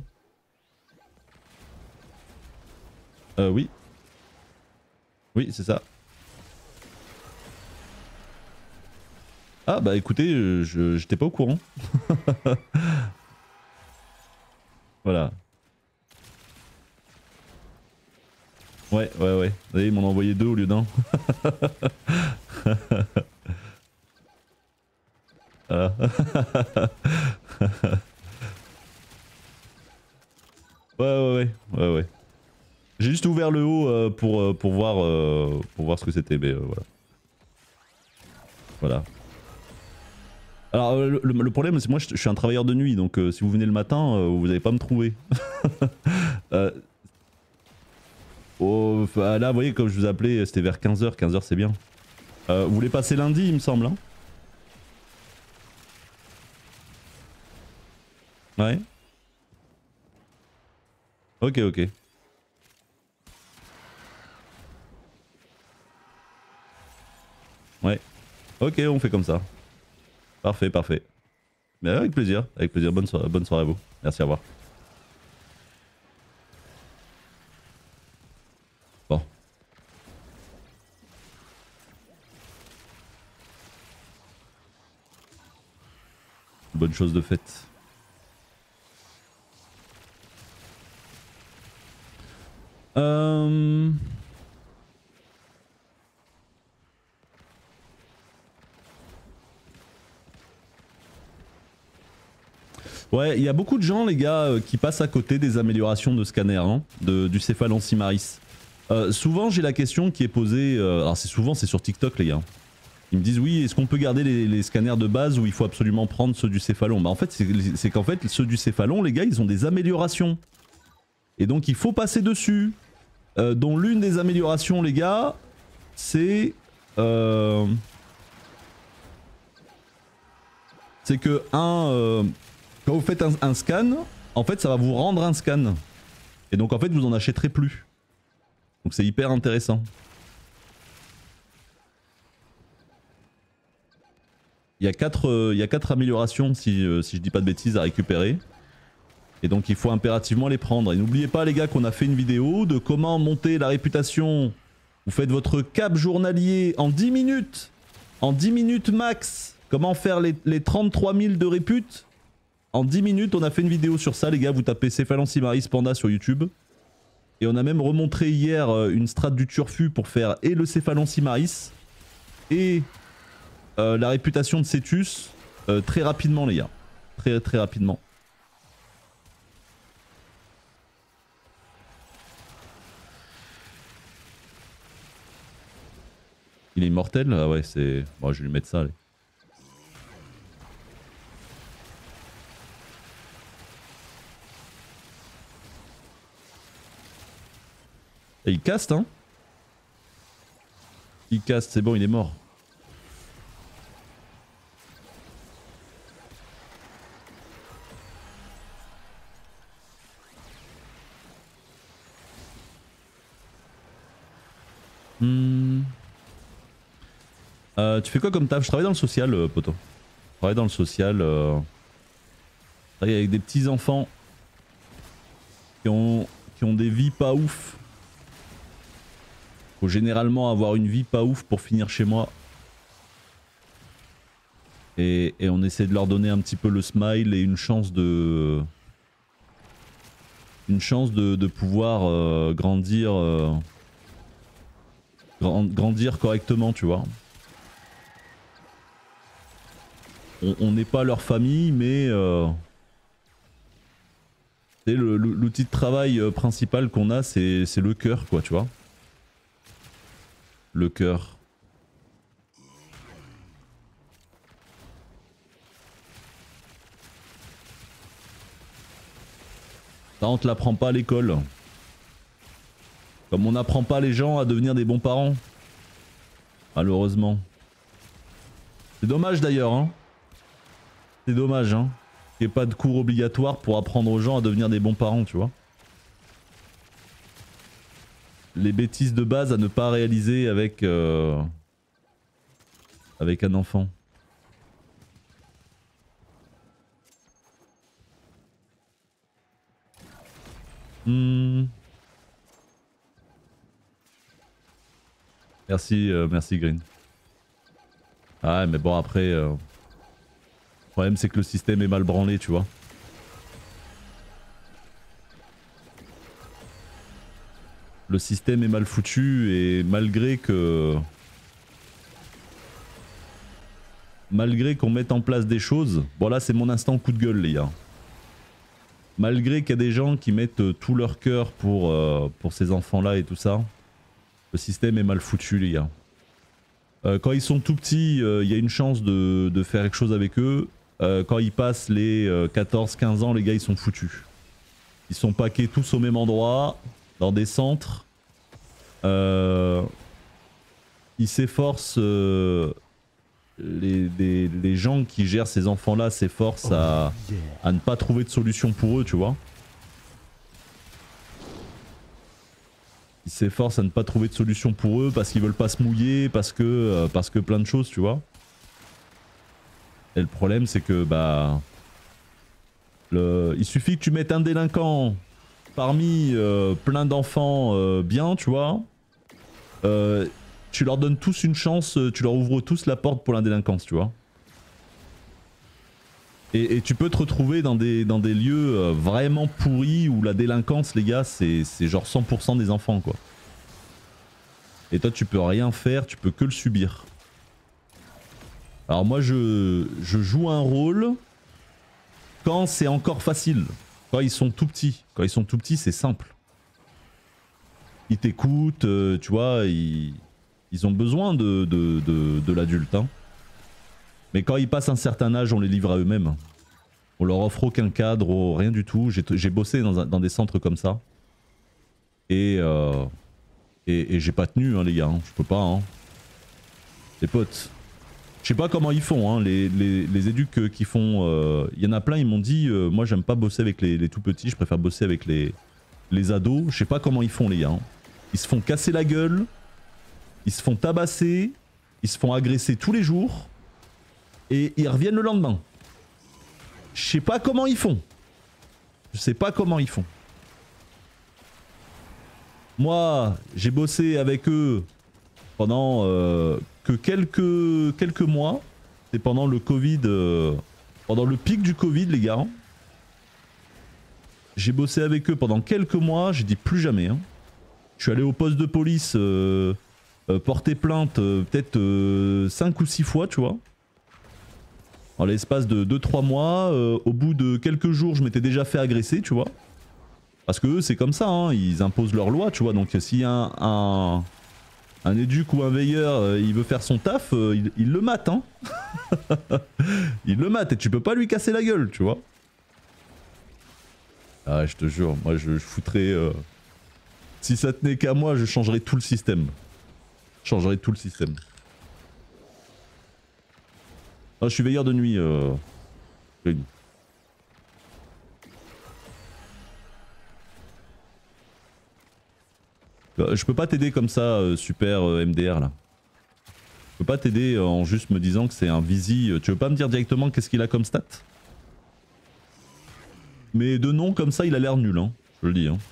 Oui. Oui, c'est ça. Ah bah écoutez, j'étais pas au courant. Voilà. Ouais. Vous voyez, ils m'en ont envoyé deux au lieu d'un. Ouais. J'ai juste ouvert le haut pour voir ce que c'était, mais voilà. Voilà. Alors le problème c'est moi je suis un travailleur de nuit, donc si vous venez le matin, vous n'allez pas me trouver. Là vous voyez comme je vous appelais, c'était vers 15h, 15h c'est bien. Vous voulez passer lundi il me semble hein? Ouais. Ok. Ouais. Ok, on fait comme ça. Parfait. Mais avec plaisir. Bonne soirée à vous. Merci, au revoir. Bon. Bonne chose de faite. Ouais, il y a beaucoup de gens, les gars, qui passent à côté des améliorations de scanner, hein, du Céphalon Simaris. Souvent, j'ai la question qui est posée. Alors, c'est sur TikTok, les gars. Ils me disent oui, est-ce qu'on peut garder les scanners de base ou il faut absolument prendre ceux du Céphalon? Bah, en fait, c'est qu'en fait, ceux du Céphalon, les gars, ils ont des améliorations. Et donc, il faut passer dessus. Dont l'une des améliorations, les gars, c'est. C'est que quand vous faites un scan, en fait ça va vous rendre un scan. Et donc en fait vous en achèterez plus. Donc c'est hyper intéressant. Il y a 4 améliorations si je dis pas de bêtises à récupérer. Et donc il faut impérativement les prendre. Et n'oubliez pas les gars qu'on a fait une vidéo de comment monter la réputation. Vous faites votre cap journalier en 10 minutes. En 10 minutes max. Comment faire les 33 000 de répute. En 10 minutes, on a fait une vidéo sur ça, les gars. Vous tapez Céphalon Simaris Panda sur YouTube. Et on a même remontré hier une strat du Turfu pour faire et le Céphalon Simaris et la réputation de Cetus très rapidement, les gars. Très rapidement. Il est immortel? Ah ouais, c'est... Bon, je vais lui mettre ça, allez. Et il caste, hein? Il caste, c'est bon, il est mort. Tu fais quoi comme taf? Je travaille dans le social, poto. Je travaille dans le social. Je travaille avec des petits enfants qui ont des vies pas ouf. Faut généralement avoir une vie pas ouf pour finir chez moi. Et on essaie de leur donner un petit peu le smile et une chance de... de pouvoir grandir... grandir correctement, tu vois. On n'est pas leur famille, mais... l'outil de travail principal qu'on a, c'est le cœur, quoi, tu vois. Le cœur. Ça, on te l'apprend pas à l'école. Comme on n'apprend pas les gens à devenir des bons parents. Malheureusement. C'est dommage d'ailleurs, hein. C'est dommage, hein. Qu'il n'y ait pas de cours obligatoires pour apprendre aux gens à devenir des bons parents, tu vois. Les bêtises de base à ne pas réaliser avec avec un enfant. Merci, merci Green. Ah mais bon après, le problème c'est que le système est mal branlé, tu vois. Le système est mal foutu et malgré qu'on mette en place des choses, bon là c'est mon instant coup de gueule les gars. Malgré qu'il y a des gens qui mettent tout leur cœur pour ces enfants là et tout ça, le système est mal foutu les gars. Quand ils sont tout petits, il y a une chance de faire quelque chose avec eux. Quand ils passent les 14-15 ans, les gars ils sont foutus. Ils sont paqués tous au même endroit, dans des centres. Ils s'efforcent, les gens qui gèrent ces enfants là s'efforcent à ne pas trouver de solution pour eux, tu vois. Ils s'efforcent à ne pas trouver de solution pour eux parce qu'ils veulent pas se mouiller, parce que plein de choses, tu vois. Et le problème c'est que bah... il suffit que tu mettes un délinquant parmi plein d'enfants bien, tu vois. Tu leur donnes tous une chance, tu leur ouvres tous la porte pour la délinquance, tu vois. Et tu peux te retrouver dans des lieux vraiment pourris où la délinquance, les gars, c'est genre 100% des enfants, quoi. Et toi, tu peux rien faire, tu peux que le subir. Alors moi, je joue un rôle quand c'est encore facile. Quand ils sont tout petits. Quand ils sont tout petits, c'est simple. Ils t'écoutent, tu vois, ils ont besoin de l'adulte, hein. Mais quand ils passent un certain âge, on les livre à eux-mêmes. On leur offre aucun cadre, rien du tout. J'ai bossé dans des centres comme ça. Et j'ai pas tenu, hein, les gars. Hein. Je peux pas. Hein. Les potes. Je sais pas comment ils font, hein, les éducs qui font... y en a plein, ils m'ont dit, moi j'aime pas bosser avec les tout petits, je préfère bosser avec les ados. Je sais pas comment ils font, les gars. Hein. Ils se font casser la gueule. Ils se font tabasser. Ils se font agresser tous les jours. Et ils reviennent le lendemain. Je sais pas comment ils font. Je sais pas comment ils font. Moi, j'ai bossé avec eux pendant que quelques mois. C'est pendant le Covid, pendant le pic du Covid, les gars. J'ai bossé avec eux pendant quelques mois. J'ai dit plus jamais. Hein. Je suis allé au poste de police porter plainte peut-être 5 ou 6 fois, tu vois. En l'espace de 2-3 mois, au bout de quelques jours, je m'étais déjà fait agresser, tu vois. Parce que eux, c'est comme ça, hein, ils imposent leur loi, tu vois. Donc s'il y a Un éduc ou un veilleur, il veut faire son taf, il le mate, hein. Il le mate et tu peux pas lui casser la gueule, tu vois. Ah, je te jure, moi je foutrais... Si ça tenait qu'à moi, je changerais tout le système. Je changerais tout le système. Ah, je suis veilleur de nuit. Je peux pas t'aider comme ça, super MDR là. Je peux pas t'aider en juste me disant que c'est un Visi. Tu veux pas me dire directement qu'est-ce qu'il a comme stat? Mais de nom comme ça, il a l'air nul, hein. Je le dis, hein.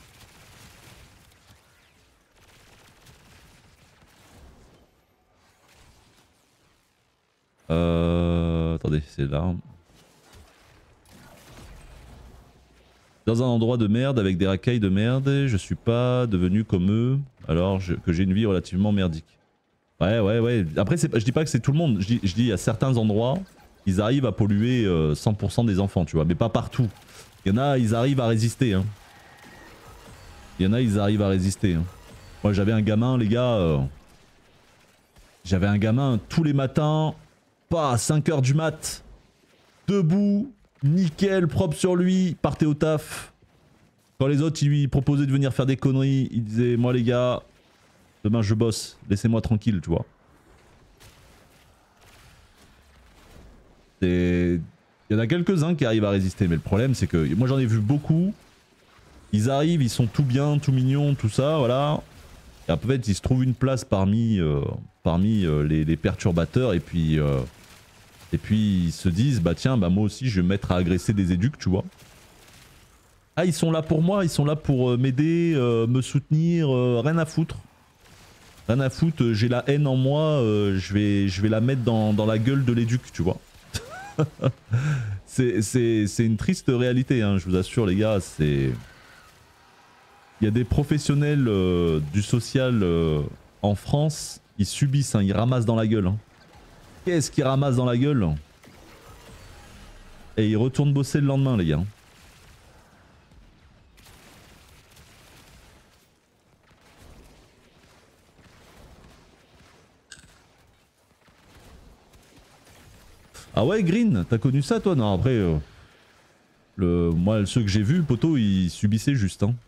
Attendez, c'est là. Dans un endroit de merde avec des racailles de merde, je suis pas devenu comme eux, alors que j'ai une vie relativement merdique. Ouais. Après, je dis pas que c'est tout le monde. Je dis à certains endroits, ils arrivent à polluer 100% des enfants, tu vois, mais pas partout. Il y en a, ils arrivent à résister. Hein. Il y en a, ils arrivent à résister. Hein. Moi, j'avais un gamin, les gars. J'avais un gamin tous les matins, pas à 5h du mat, debout, nickel, propre sur lui, partait au taf. Quand les autres, ils lui proposaient de venir faire des conneries, il disait, moi les gars, demain je bosse, laissez-moi tranquille, tu vois. Il y en a quelques-uns qui arrivent à résister, mais le problème c'est que moi j'en ai vu beaucoup. Ils arrivent, ils sont tout bien, tout mignons, tout ça, voilà. Et en fait, ils se trouvent une place parmi les perturbateurs et puis ils se disent, bah tiens, bah moi aussi je vais me mettre à agresser des éducs, tu vois. Ah, ils sont là pour moi, ils sont là pour m'aider, me soutenir, rien à foutre. Rien à foutre, j'ai la haine en moi, je vais la mettre dans la gueule de l'éduc, tu vois. C'est une triste réalité, hein, je vous assure les gars, c'est... Il y a des professionnels du social en France, ils subissent, hein, ils ramassent dans la gueule. Hein. Qu'est-ce qu'ils ramassent dans la gueule? Et ils retournent bosser le lendemain les gars. Ah ouais, Green, t'as connu ça toi? Non, après, moi, ceux que j'ai vus, poteau, ils subissaient juste. Hein.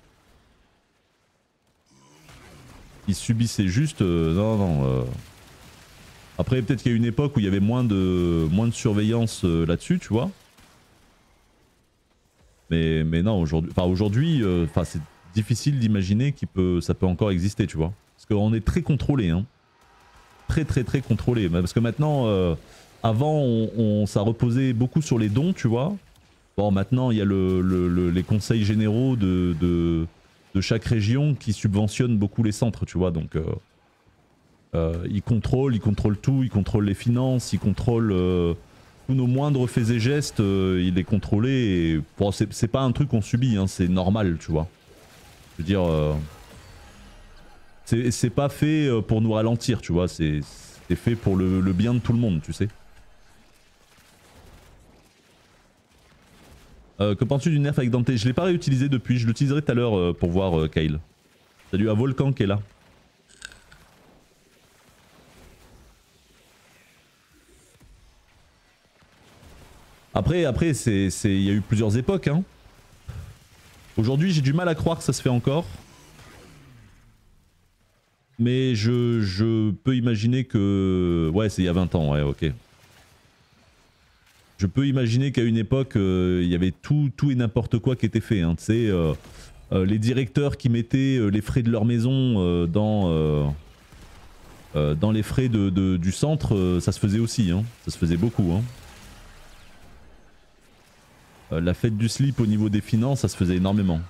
Ils subissaient juste. Non. Après, peut-être qu'il y a une époque où il y avait moins de surveillance là-dessus, tu vois. Mais non, aujourd'hui, c'est difficile d'imaginer ça peut encore exister, tu vois. Parce qu'on est très contrôlé, hein. Très contrôlé. Parce que maintenant. Avant, ça reposait beaucoup sur les dons, tu vois. Bon, maintenant, il y a les conseils généraux de chaque région qui subventionnent beaucoup les centres, tu vois. Donc, ils contrôlent tout, ils contrôlent les finances, ils contrôlent tous nos moindres faits et gestes, ils les contrôlent. Et bon, c'est pas un truc qu'on subit, hein, c'est normal, tu vois. Je veux dire, c'est pas fait pour nous ralentir, tu vois. C'est fait pour le bien de tout le monde, tu sais. Que penses-tu du nerf avec Dante? Je l'ai pas réutilisé depuis, je l'utiliserai tout à l'heure pour voir Kyle. Salut à Volcan qui est là. Après il y a eu plusieurs époques. Hein. Aujourd'hui j'ai du mal à croire que ça se fait encore. Mais je peux imaginer que... Ouais, c'est il y a 20 ans, ouais, ok. Je peux imaginer qu'à une époque, il y avait tout et n'importe quoi qui était fait. Hein. Tu sais, les directeurs qui mettaient les frais de leur maison dans les frais du centre, ça se faisait aussi. Hein. Ça se faisait beaucoup. Hein. La fête du slip au niveau des finances, ça se faisait énormément.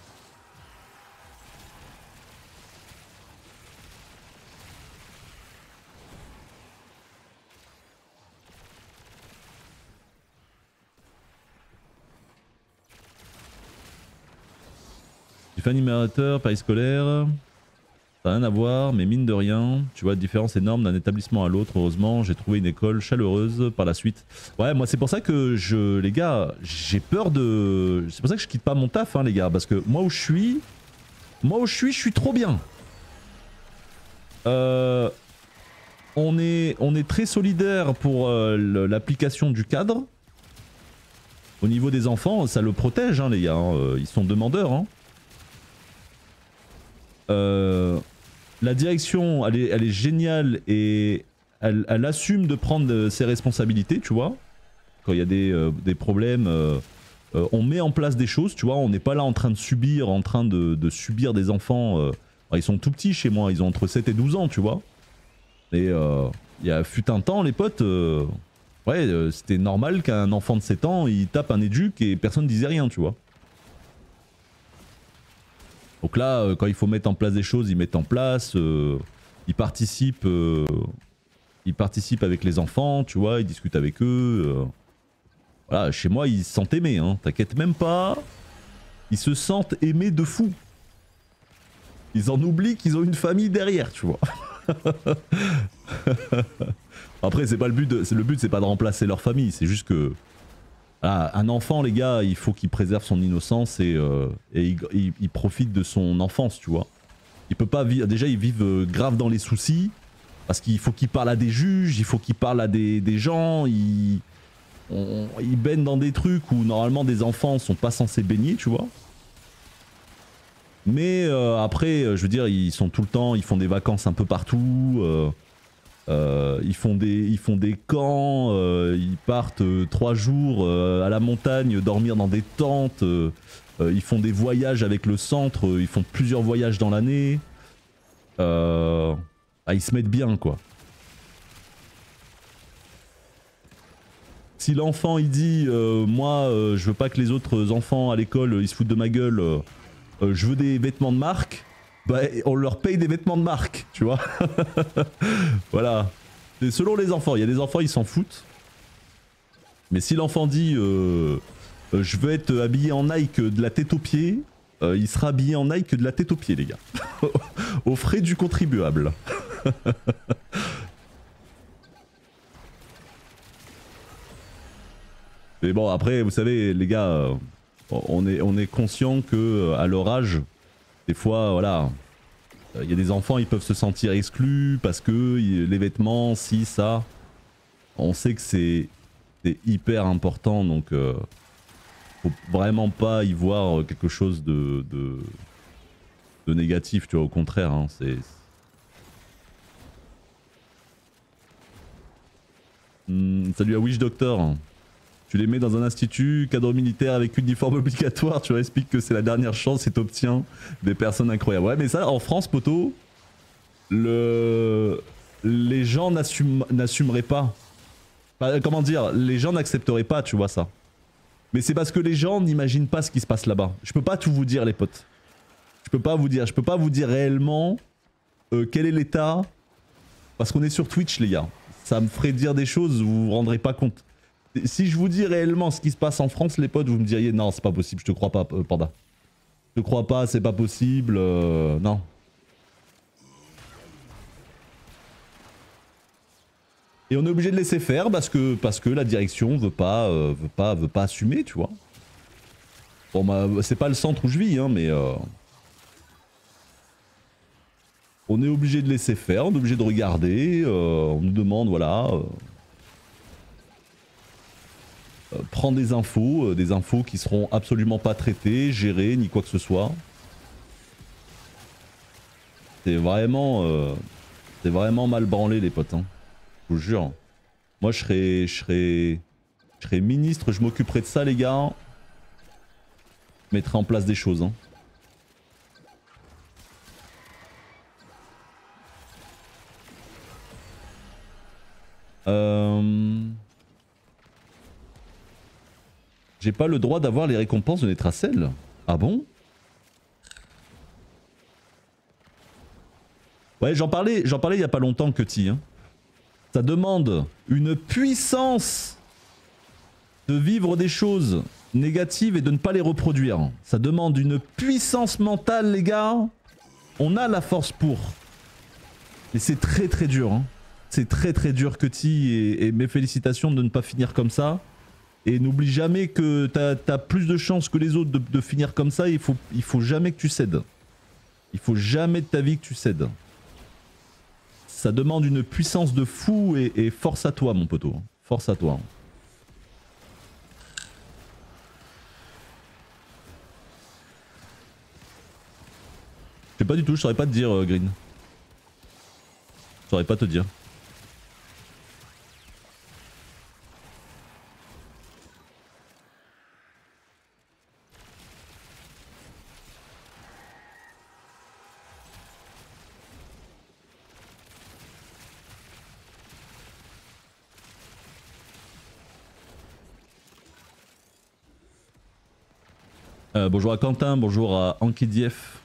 J'ai fait animateur, périscolaire, ça n'a rien à voir, mais mine de rien, tu vois, différence énorme d'un établissement à l'autre. Heureusement, j'ai trouvé une école chaleureuse par la suite. Ouais, moi c'est pour ça que les gars, j'ai peur de... C'est pour ça que je quitte pas mon taf, hein, les gars, parce que moi où je suis, je suis trop bien. On est très solidaire pour l'application du cadre. Au niveau des enfants, ça le protège, hein, les gars. Hein, ils sont demandeurs. Hein. La direction, elle est géniale et elle assume de prendre ses responsabilités, tu vois. Quand il y a des problèmes, on met en place des choses, tu vois. On n'est pas là en train de subir, subir des enfants. Ils sont tout petits chez moi, ils ont entre 7 et 12 ans, tu vois. Et il y a fut un temps, les potes, c'était normal qu'un enfant de 7 ans, il tape un éduc et personne ne disait rien, tu vois. Donc là, quand il faut mettre en place des choses, ils mettent en place, ils participent avec les enfants, tu vois, ils discutent avec eux. Voilà, chez moi, ils se sentent aimés, hein, t'inquiète même pas. Ils se sentent aimés de fou. Ils en oublient qu'ils ont une famille derrière, tu vois. Après, c'est pas le but, le but c'est pas de remplacer leur famille, c'est juste que un enfant, les gars, il faut qu'il préserve son innocence et il profite de son enfance, tu vois. Il peut pas vivre, déjà ils vivent grave dans les soucis parce qu'il faut qu'il parle à des juges, il faut qu'il parle à des gens, ils baignent dans des trucs où normalement des enfants sont pas censés baigner, tu vois. Mais après, je veux dire, ils sont tout le temps, ils font des vacances un peu partout, ils font des camps, ils partent 3 jours à la montagne, dormir dans des tentes, ils font des voyages avec le centre, ils font plusieurs voyages dans l'année. Ils se mettent bien, quoi. Si l'enfant il dit moi je veux pas que les autres enfants à l'école ils se foutent de ma gueule, je veux des vêtements de marque, bah on leur paye des vêtements de marque, tu vois. Voilà. Et selon les enfants, il y a des enfants ils s'en foutent. Mais si l'enfant dit je veux être habillé en Nike de la tête aux pieds, il sera habillé en Nike de la tête aux pieds, les gars. Aux frais du contribuable. Mais bon, après, vous savez, les gars, on est conscient que à leur âge, des fois, voilà, il y a des enfants, ils peuvent se sentir exclus parce que les vêtements, si, ça. On sait que c'est hyper important, donc faut vraiment pas y voir quelque chose de négatif, tu vois, au contraire, hein, c'est... Salut à Wish Doctor. Tu les mets dans un institut, cadre militaire avec uniforme obligatoire, tu leur expliques que c'est la dernière chance et t'obtiens des personnes incroyables. Ouais, mais ça, en France, poto, les gens n'assumeraient pas. Enfin, comment dire, les gens n'accepteraient pas, tu vois ça. Mais c'est parce que les gens n'imaginent pas ce qui se passe là-bas. Je peux pas tout vous dire, les potes. Je peux pas vous dire réellement quel est l'état. Parce qu'on est sur Twitch, les gars. Ça me ferait dire des choses, vous vous rendrez pas compte. Si je vous dis réellement ce qui se passe en France, les potes, vous me diriez non, c'est pas possible, je te crois pas, Panda. Je te crois pas, c'est pas possible, non. Et on est obligé de laisser faire parce que la direction veut pas assumer, tu vois. Bon bah c'est pas le centre où je vis, hein, mais on est obligé de laisser faire, on est obligé de regarder, on nous demande voilà. Prendre des infos qui seront absolument pas traitées, gérées, ni quoi que ce soit. C'est vraiment mal branlé, les potes, hein. Je vous jure. Moi je serais ministre, je m'occuperai de ça, les gars. Je mettrai en place des choses, hein. J'ai pas le droit d'avoir les récompenses de Nétracel. Ah bon? Ouais, j'en parlais il y a pas longtemps, Cutty, hein. Ça demande une puissance de vivre des choses négatives et de ne pas les reproduire. Ça demande une puissance mentale, les gars. On a la force pour. Et c'est très très dur, hein. C'est très très dur, Cutty, et mes félicitations de ne pas finir comme ça. Et n'oublie jamais que t'as plus de chances que les autres de finir comme ça. Il faut jamais que tu cèdes. Il faut jamais de ta vie que tu cèdes. Ça demande une puissance de fou et force à toi mon poteau. Force à toi. Je sais pas du tout, je saurais pas te dire Green. Je saurais pas te dire. Bonjour à Quentin, bonjour à Ankidiev.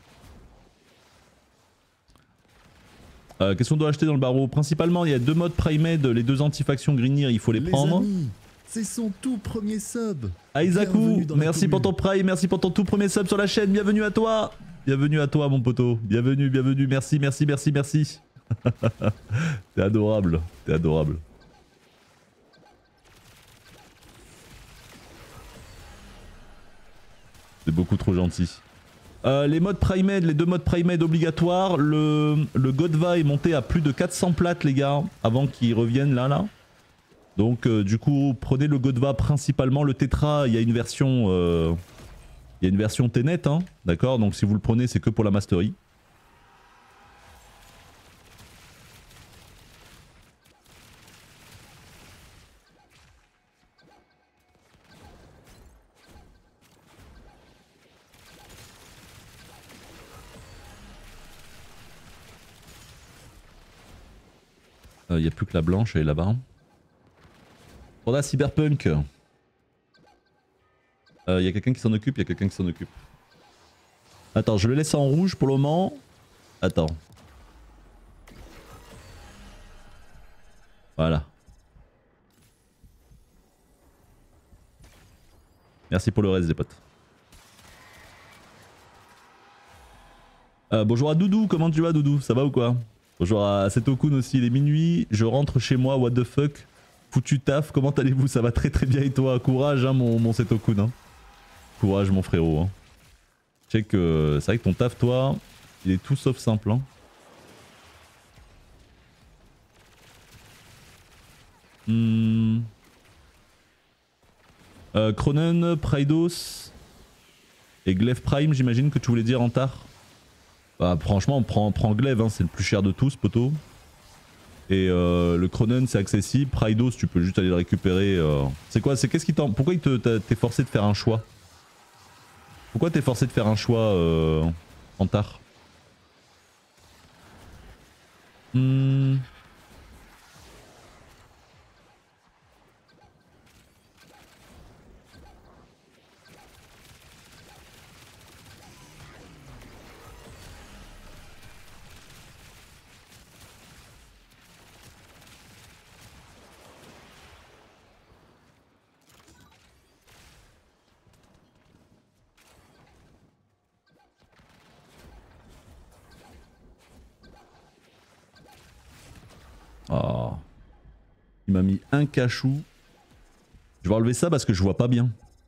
Qu'est-ce qu'on doit acheter dans le barreau? Principalement, il y a 2 modes Primeaid, les 2 anti-factions Greenir, il faut les prendre. Amis, c'est son tout premier sub. Aizaku, merci pour ton Prime, merci pour ton tout premier sub sur la chaîne, bienvenue à toi. Bienvenue à toi mon poteau, bienvenue, bienvenue, merci, merci, merci, merci. T'es adorable, t'es adorable. C'est beaucoup trop gentil. Les modes Primeaid, les 2 modes Primeaid obligatoires. Le Godva est monté à plus de 400 plates les gars, avant qu'il revienne là. Donc du coup, prenez le Godva principalement. Le Tetra, il y a une version Tenet, hein, d'accord. Donc si vous le prenez, c'est que pour la mastery. Il n'y a plus que la blanche, elle est là-bas. On a Cyberpunk. Il y a quelqu'un qui s'en occupe, il y a quelqu'un qui s'en occupe. Attends, je le laisse en rouge pour le moment. Attends. Voilà. Merci pour le reste des potes. Bonjour à Doudou, comment tu vas Doudou? Ça va ou quoi? Bonjour à Setokun aussi, il est minuit, je rentre chez moi, what the fuck. Foutu taf, comment allez-vous? Ça va très très bien et toi? Courage hein mon Setokun. Hein. Courage mon frérot. Hein. Je sais que c'est vrai que ton taf toi, il est tout sauf simple. Hein. Cronen, Prydos et Glaive Prime, j'imagine que tu voulais dire Antar. Bah franchement prends Glaive, hein, c'est le plus cher de tous poteau. Et le Cronen c'est accessible, Prydos tu peux juste aller le récupérer. C'est quoi? C'est qu'est-ce qui t'en... Pourquoi t'es forcé de faire un choix? Pourquoi t'es forcé de faire un choix Antar? Oh. Il m'a mis un cachou. Je vais enlever ça parce que je vois pas bien.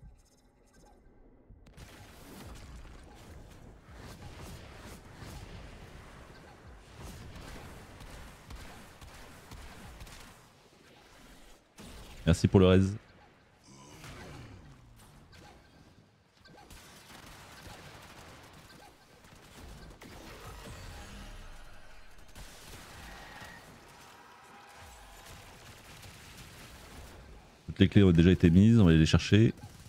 Merci pour le raise. Toutes les clés ont déjà été mises, on va aller les chercher.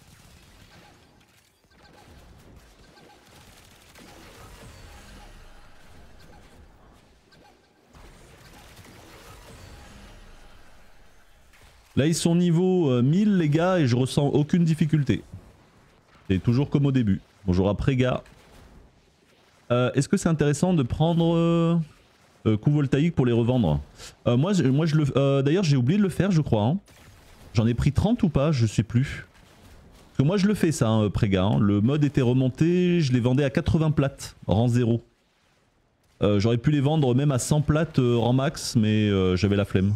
Là ils sont niveau 1000 les gars et je ressens aucune difficulté. C'est toujours comme au début. Bonjour à Préga. Est-ce que c'est intéressant de prendre coup voltaïque pour les revendre? Moi je le... D'ailleurs j'ai oublié de le faire je crois. Hein. J'en ai pris 30 ou pas? Je sais plus. Parce que moi je le fais ça, hein, Préga. Hein. Le mode était remonté, je les vendais à 80 plates, rang 0. J'aurais pu les vendre même à 100 plates rang max, mais j'avais la flemme.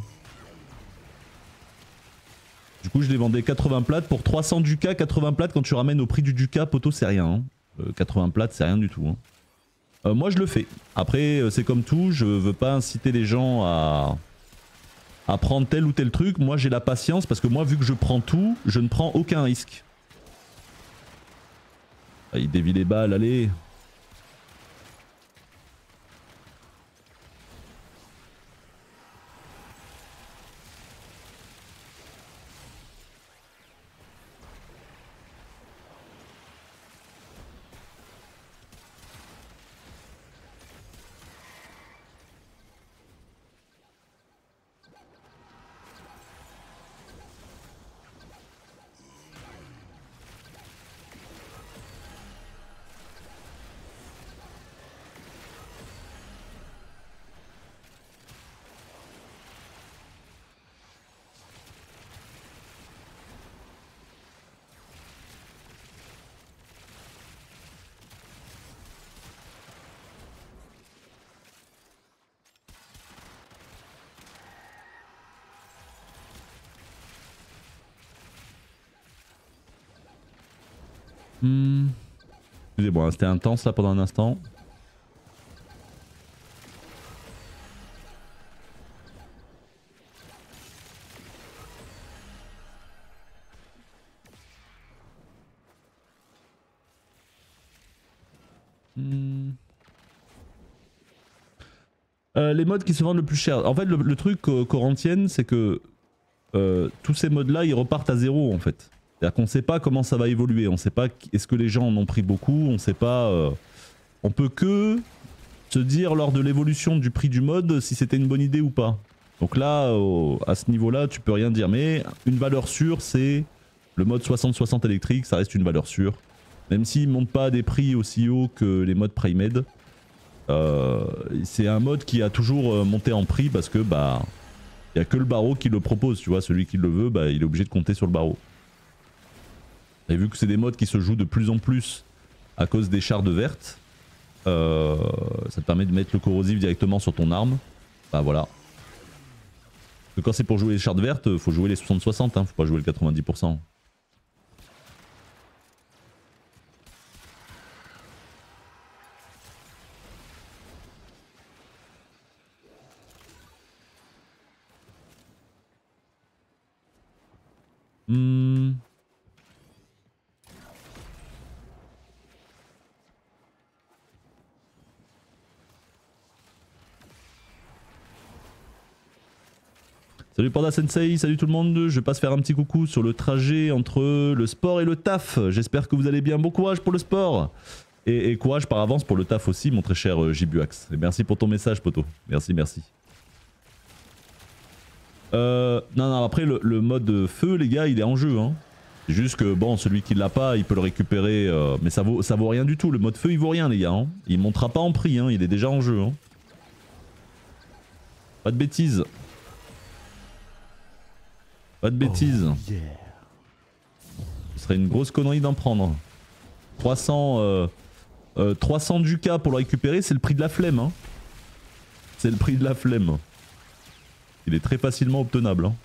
Du coup je les vendais 80 plates pour 300 ducats. 80 plates quand tu ramènes au prix du ducat, poteau c'est rien. Hein. 80 plates c'est rien du tout. Hein. Moi je le fais. Après c'est comme tout, je veux pas inciter les gens à prendre tel ou tel truc. Moi j'ai la patience parce que moi vu que je prends tout, je ne prends aucun risque. Ah, il dévie les balles, allez. Excusez-moi, c'était intense là pendant un instant. Les modes qui se vendent le plus cher. En fait, le truc Corinthienne, c'est que tous ces modes là ils repartent à zéro en fait. C'est-à-dire qu'on sait pas comment ça va évoluer, on sait pas est-ce que les gens en ont pris beaucoup, on sait pas. On peut que se dire lors de l'évolution du prix du mode si c'était une bonne idée ou pas. Donc là, à ce niveau-là, tu peux rien dire. Mais une valeur sûre, c'est le mode 60-60 électrique, ça reste une valeur sûre. Même s'il ne monte pas à des prix aussi hauts que les modes Primed, c'est un mode qui a toujours monté en prix parce que bah il n'y a que le barreau qui le propose, tu vois, celui qui le veut, bah, il est obligé de compter sur le barreau. Et vu que c'est des modes qui se jouent de plus en plus à cause des chardes vertes, ça te permet de mettre le corrosif directement sur ton arme. Bah voilà. Parce que quand c'est pour jouer les chardes vertes, faut jouer les 60-60, hein, faut pas jouer le 90%. Salut Panda Sensei, salut tout le monde, je passe faire un petit coucou sur le trajet entre le sport et le taf. J'espère que vous allez bien, bon courage pour le sport. Et courage par avance pour le taf aussi, mon très cher Jibuax. Et merci pour ton message, poto. Merci, merci. Non, après le mode feu, les gars, il est en jeu. Hein. C'est juste que, bon, celui qui l'a pas, il peut le récupérer. Mais ça vaut rien du tout. Le mode feu, il vaut rien, les gars. Hein. Il montera pas en prix, hein. Il est déjà en jeu. Hein. Pas de bêtises. Pas de bêtises. Oh, yeah. Ce serait une grosse connerie d'en prendre. 300 Ducats pour le récupérer, c'est le prix de la flemme. Hein. C'est le prix de la flemme. Il est très facilement obtenable. Hein.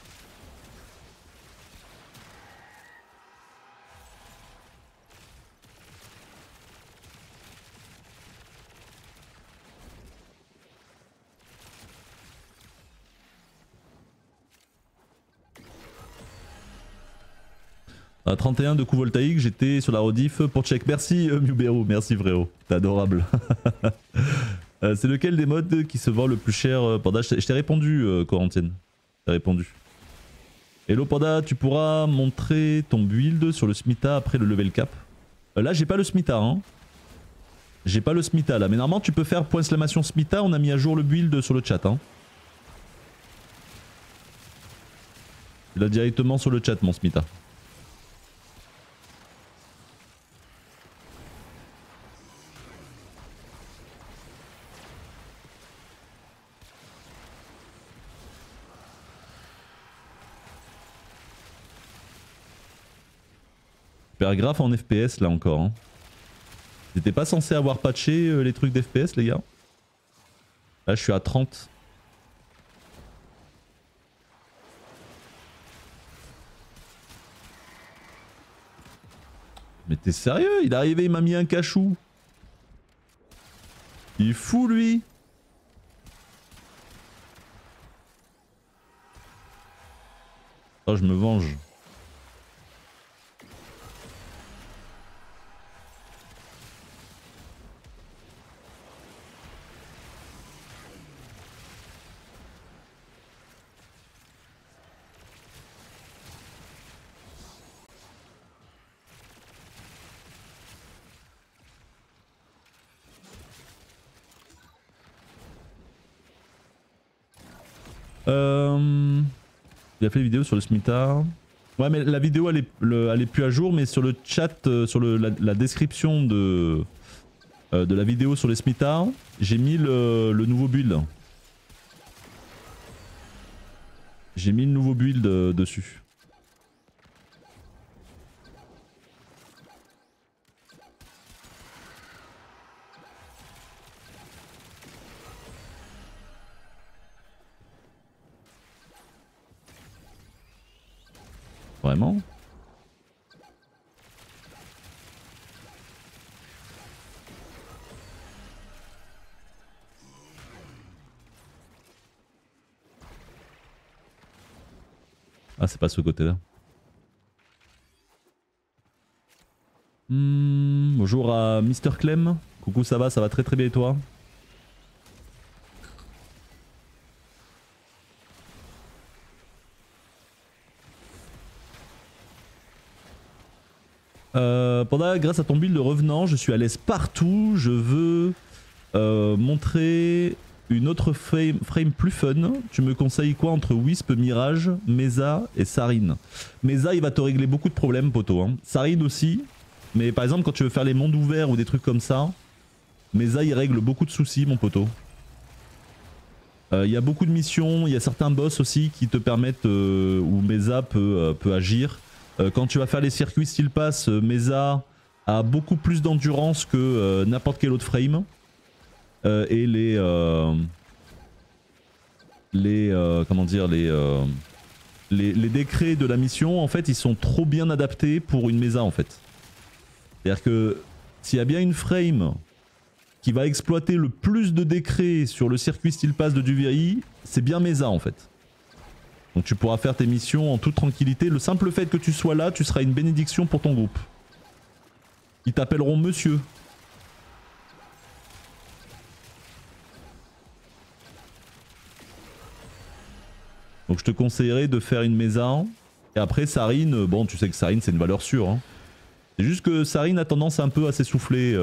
À 31 de coups voltaïques, j'étais sur la rediff pour check. Merci Muberu, merci frérot, t'es adorable. C'est lequel des modes qui se vend le plus cher, Panda? Je t'ai répondu, Corinthienne. T'as répondu. Hello Panda, tu pourras montrer ton build sur le Smita après le level cap. Là j'ai pas le Smita, hein. J'ai pas le Smita là, mais normalement tu peux faire point exclamation Smita, on a mis à jour le build sur le chat. Hein. Il a directement sur le chat mon Smita. Super grave en FPS là encore. Hein. J'étais pas censé avoir patché les trucs d'FPS les gars. Là je suis à 30. Mais t'es sérieux? Il est arrivé, il m'a mis un cachou. Il est fou lui. Oh, je me venge. Il a fait une vidéo sur le Smithard. Ouais, mais la vidéo elle est plus à jour, mais sur le chat, sur la description de la vidéo sur les Smithard, j'ai mis le nouveau build. J'ai mis le nouveau build dessus. Vraiment? Ah, c'est pas ce côté-là. Bonjour à Mister Clem. Coucou, ça va très très bien et toi? Panda, grâce à ton build de revenant, je suis à l'aise partout. Je veux montrer une autre frame plus fun. Tu me conseilles quoi entre Wisp, Mirage, Mesa et Sarine? Mesa, il va te régler beaucoup de problèmes, poto. Hein. Sarine aussi. Mais par exemple, quand tu veux faire les mondes ouverts ou des trucs comme ça, Mesa, il règle beaucoup de soucis, mon poteau. Il y a beaucoup de missions, il y a certains boss aussi qui te permettent, où Mesa peut agir. Quand tu vas faire les circuits style pass, Mesa a beaucoup plus d'endurance que n'importe quel autre frame. Et comment dire, les décrets de la mission, en fait, ils sont trop bien adaptés pour une Mesa, en fait. C'est-à-dire que s'il y a bien une frame qui va exploiter le plus de décrets sur le circuit style pass de Duviri, c'est bien Mesa, en fait. Donc tu pourras faire tes missions en toute tranquillité. Le simple fait que tu sois là, tu seras une bénédiction pour ton groupe. Ils t'appelleront monsieur. Donc je te conseillerais de faire une Mesa. Et après Sarine, bon tu sais que Sarine c'est une valeur sûre. Hein. C'est juste que Sarine a tendance un peu à s'essouffler.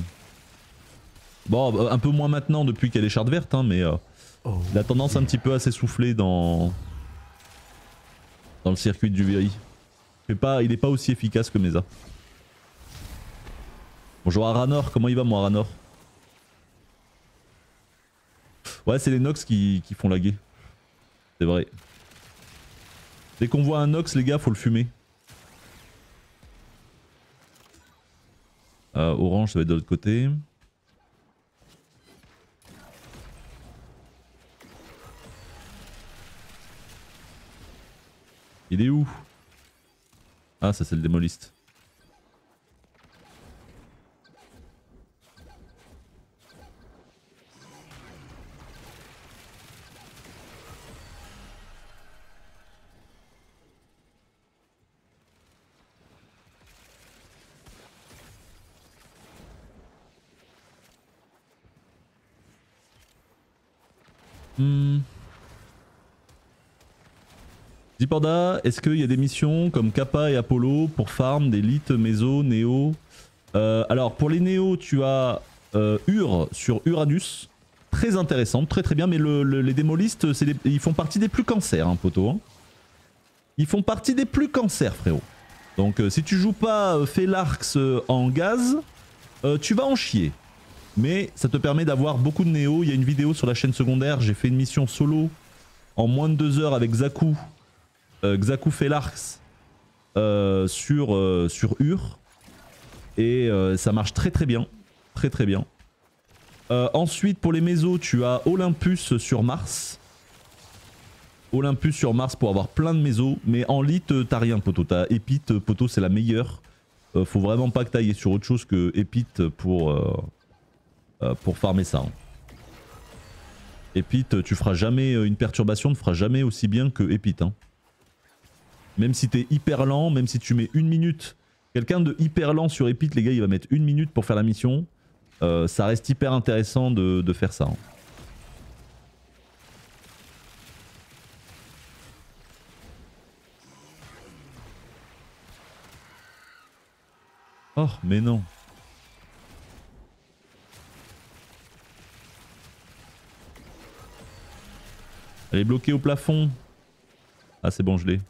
Bon, un peu moins maintenant depuis qu'elle est charte verte, hein, mais il a tendance un petit peu à s'essouffler dans le circuit de Duviri. Il est pas aussi efficace que Mesa. Bonjour à Ranor, comment il va moi Ranor? Ouais, c'est les Nox qui font laguer. C'est vrai. Dès qu'on voit un Nox, les gars, faut le fumer. Orange, ça va être de l'autre côté. Il est où? Ah, ça c'est le démoliste. Zipanda, est-ce qu'il y a des missions comme Kappa et Apollo pour farm des Lith, Meso, Néo? Alors pour les Néo, tu as Ur sur Uranus. Très intéressant, très très bien, mais les démolistes, ils font partie des plus cancers, hein, poto. Hein. Ils font partie des plus cancers, frérot. Donc si tu joues pas Felarx en gaz, tu vas en chier. Mais ça te permet d'avoir beaucoup de Néo. Il y a une vidéo sur la chaîne secondaire, j'ai fait une mission solo en moins de 2 heures avec Zaku. Xaku Felarx sur Ur. Et ça marche très très bien. Très très bien. Ensuite pour les mésos, tu as Olympus sur Mars. Olympus sur Mars pour avoir plein de mésos. Mais en lit, t'as rien, poto. T'as Epite, poto, c'est la meilleure. Faut vraiment pas que t'ailles sur autre chose que Epite pour pour farmer ça. Hein. Epit, tu feras jamais une perturbation, ne fera jamais aussi bien que Epit. Hein. Même si t'es hyper lent, même si tu mets 1 minute, quelqu'un de hyper lent sur Epit, les gars, il va mettre 1 minute pour faire la mission. Ça reste hyper intéressant de faire ça. Hein. Oh, mais non. Elle est bloquée au plafond. Ah, c'est bon, je l'ai.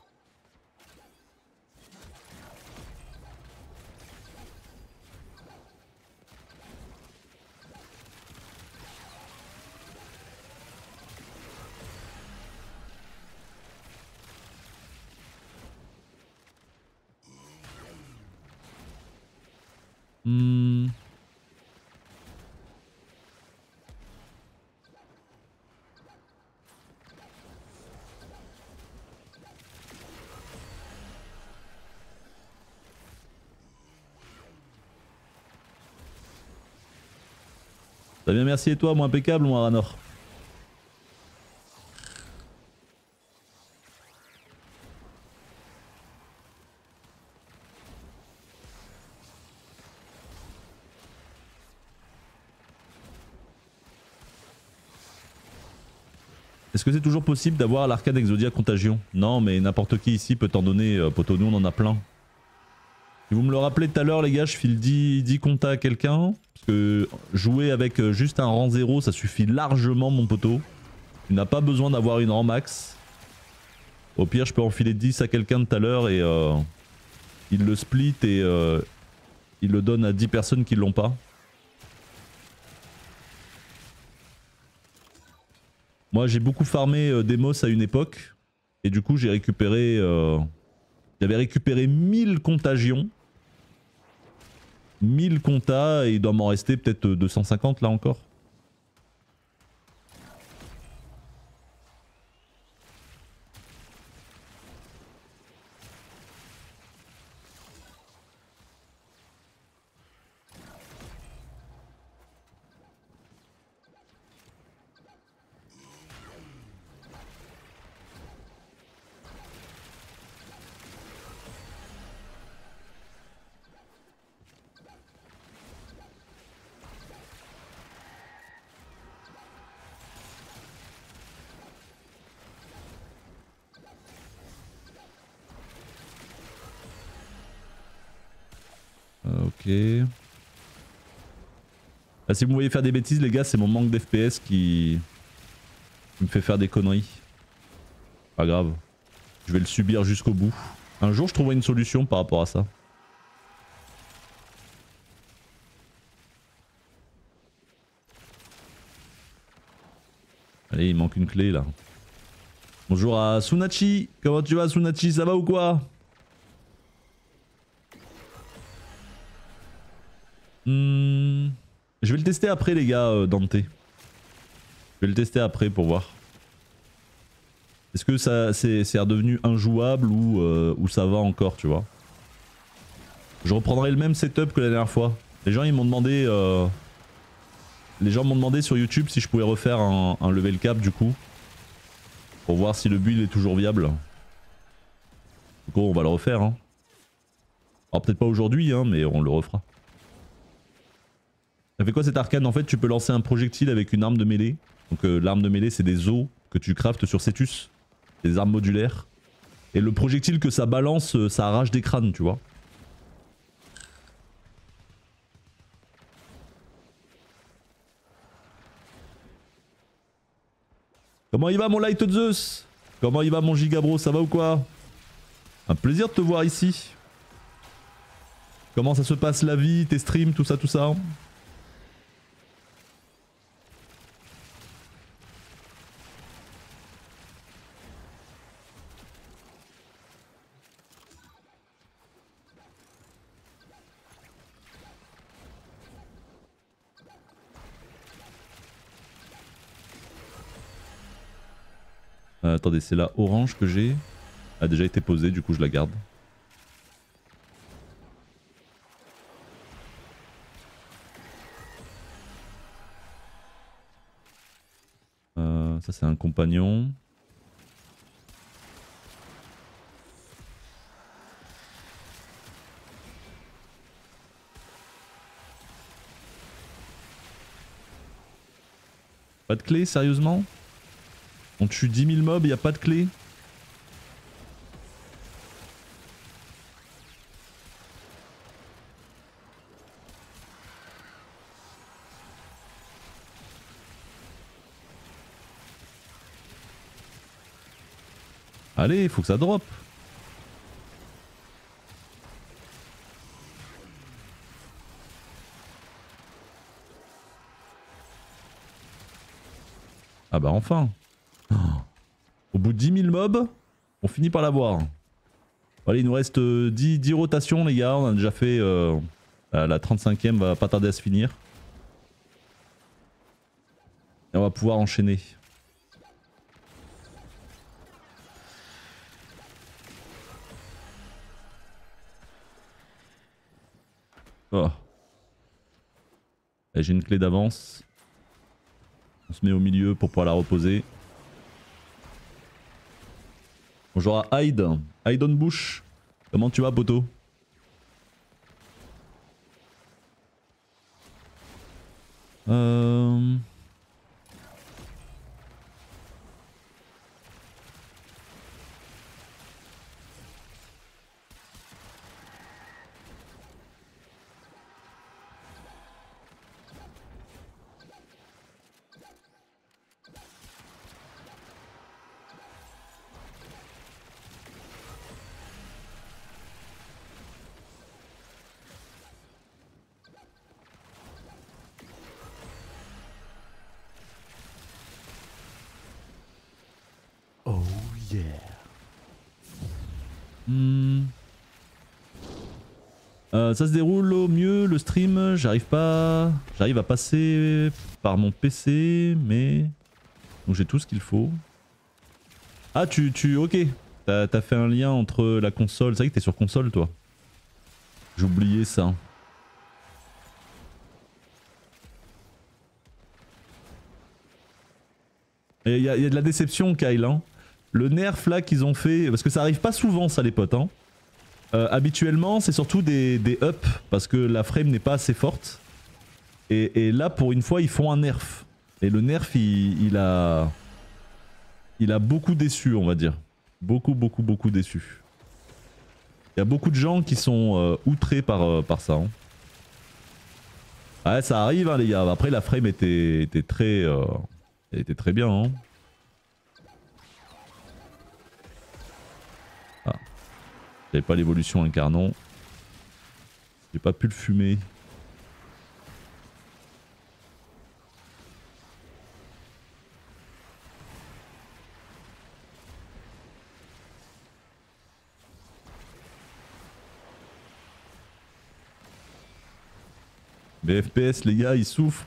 Très bien, merci. Et toi, moi impeccable, moi Ranor. Est-ce que c'est toujours possible d'avoir l'arcane Exodia Contagion? Non, mais n'importe qui ici peut t'en donner, poto, nous on en a plein. Si vous me le rappelez tout à l'heure les gars, je file 10 comptas à quelqu'un. Parce que jouer avec juste un rang 0, ça suffit largement mon poteau. Tu n'as pas besoin d'avoir une rang max. Au pire, je peux enfiler 10 à quelqu'un tout à l'heure et il le split et il le donne à 10 personnes qui l'ont pas. Moi j'ai beaucoup farmé Demos à une époque. Et du coup j'ai récupéré... J'avais récupéré 1000 contagions. 1000 comptas et il doit m'en rester peut-être 250 là encore. Ok. Là, si vous me voyez faire des bêtises les gars, c'est mon manque d'FPS qui me fait faire des conneries. Pas grave. Je vais le subir jusqu'au bout. Un jour je trouverai une solution par rapport à ça. Allez, il manque une clé là. Bonjour à Sunachi. Comment tu vas Sunachi, ça va ou quoi? Je vais le tester après les gars, Dante. Je vais le tester après pour voir. Est-ce que ça c'est redevenu injouable ou ça va encore, tu vois? Je reprendrai le même setup que la dernière fois. Les gens ils m'ont demandé sur YouTube si je pouvais refaire un level cap du coup. Pour voir si le build est toujours viable. Du coup on va le refaire hein. Alors peut-être pas aujourd'hui hein, mais on le refera. Ça fait quoi cette arcane? En fait tu peux lancer un projectile avec une arme de mêlée. Donc l'arme de mêlée c'est des os que tu craftes sur Cetus. Des armes modulaires. Et le projectile que ça balance, ça arrache des crânes tu vois. Comment il va mon Light Zeus? Comment il va mon Gigabro? Ça va ou quoi? Un plaisir de te voir ici. Comment ça se passe la vie, tes streams, tout ça, tout ça? Attendez, c'est la orange que j'ai. A déjà été posée, du coup je la garde. Ça c'est un compagnon. Pas de clé, sérieusement? On tue 10 000 mobs, y a pas de clé? Allez, il faut que ça drop. Ah bah enfin. Oh. Au bout de 10 000 mobs, on finit par l'avoir. Allez, il nous reste 10 rotations les gars, on a déjà fait la 35e, va pas tarder à se finir. Et on va pouvoir enchaîner. Oh. J'ai une clé d'avance. On se met au milieu pour pouvoir la reposer. Bonjour à Hyde. Hyde on Bush. Comment tu vas, poto? Oh yeah. Ça se déroule au mieux le stream, j'arrive à passer par mon PC, mais donc j'ai tout ce qu'il faut. Ah ok, t'as fait un lien entre la console, c'est vrai que t'es sur console toi. J'ai oublié ça. Il y a de la déception Kyle, hein. Le nerf là qu'ils ont fait, parce que ça arrive pas souvent ça les potes hein. Habituellement c'est surtout des ups parce que la frame n'est pas assez forte. Et là pour une fois ils font un nerf. Et le nerf il a beaucoup déçu on va dire. Beaucoup déçu. Il y a beaucoup de gens qui sont outrés par ça. Hein. Ouais ça arrive hein, les gars, après la frame était très bien hein. J'avais pas l'évolution incarnon. J'ai pas pu le fumer. Mais FPS les gars ils souffrent.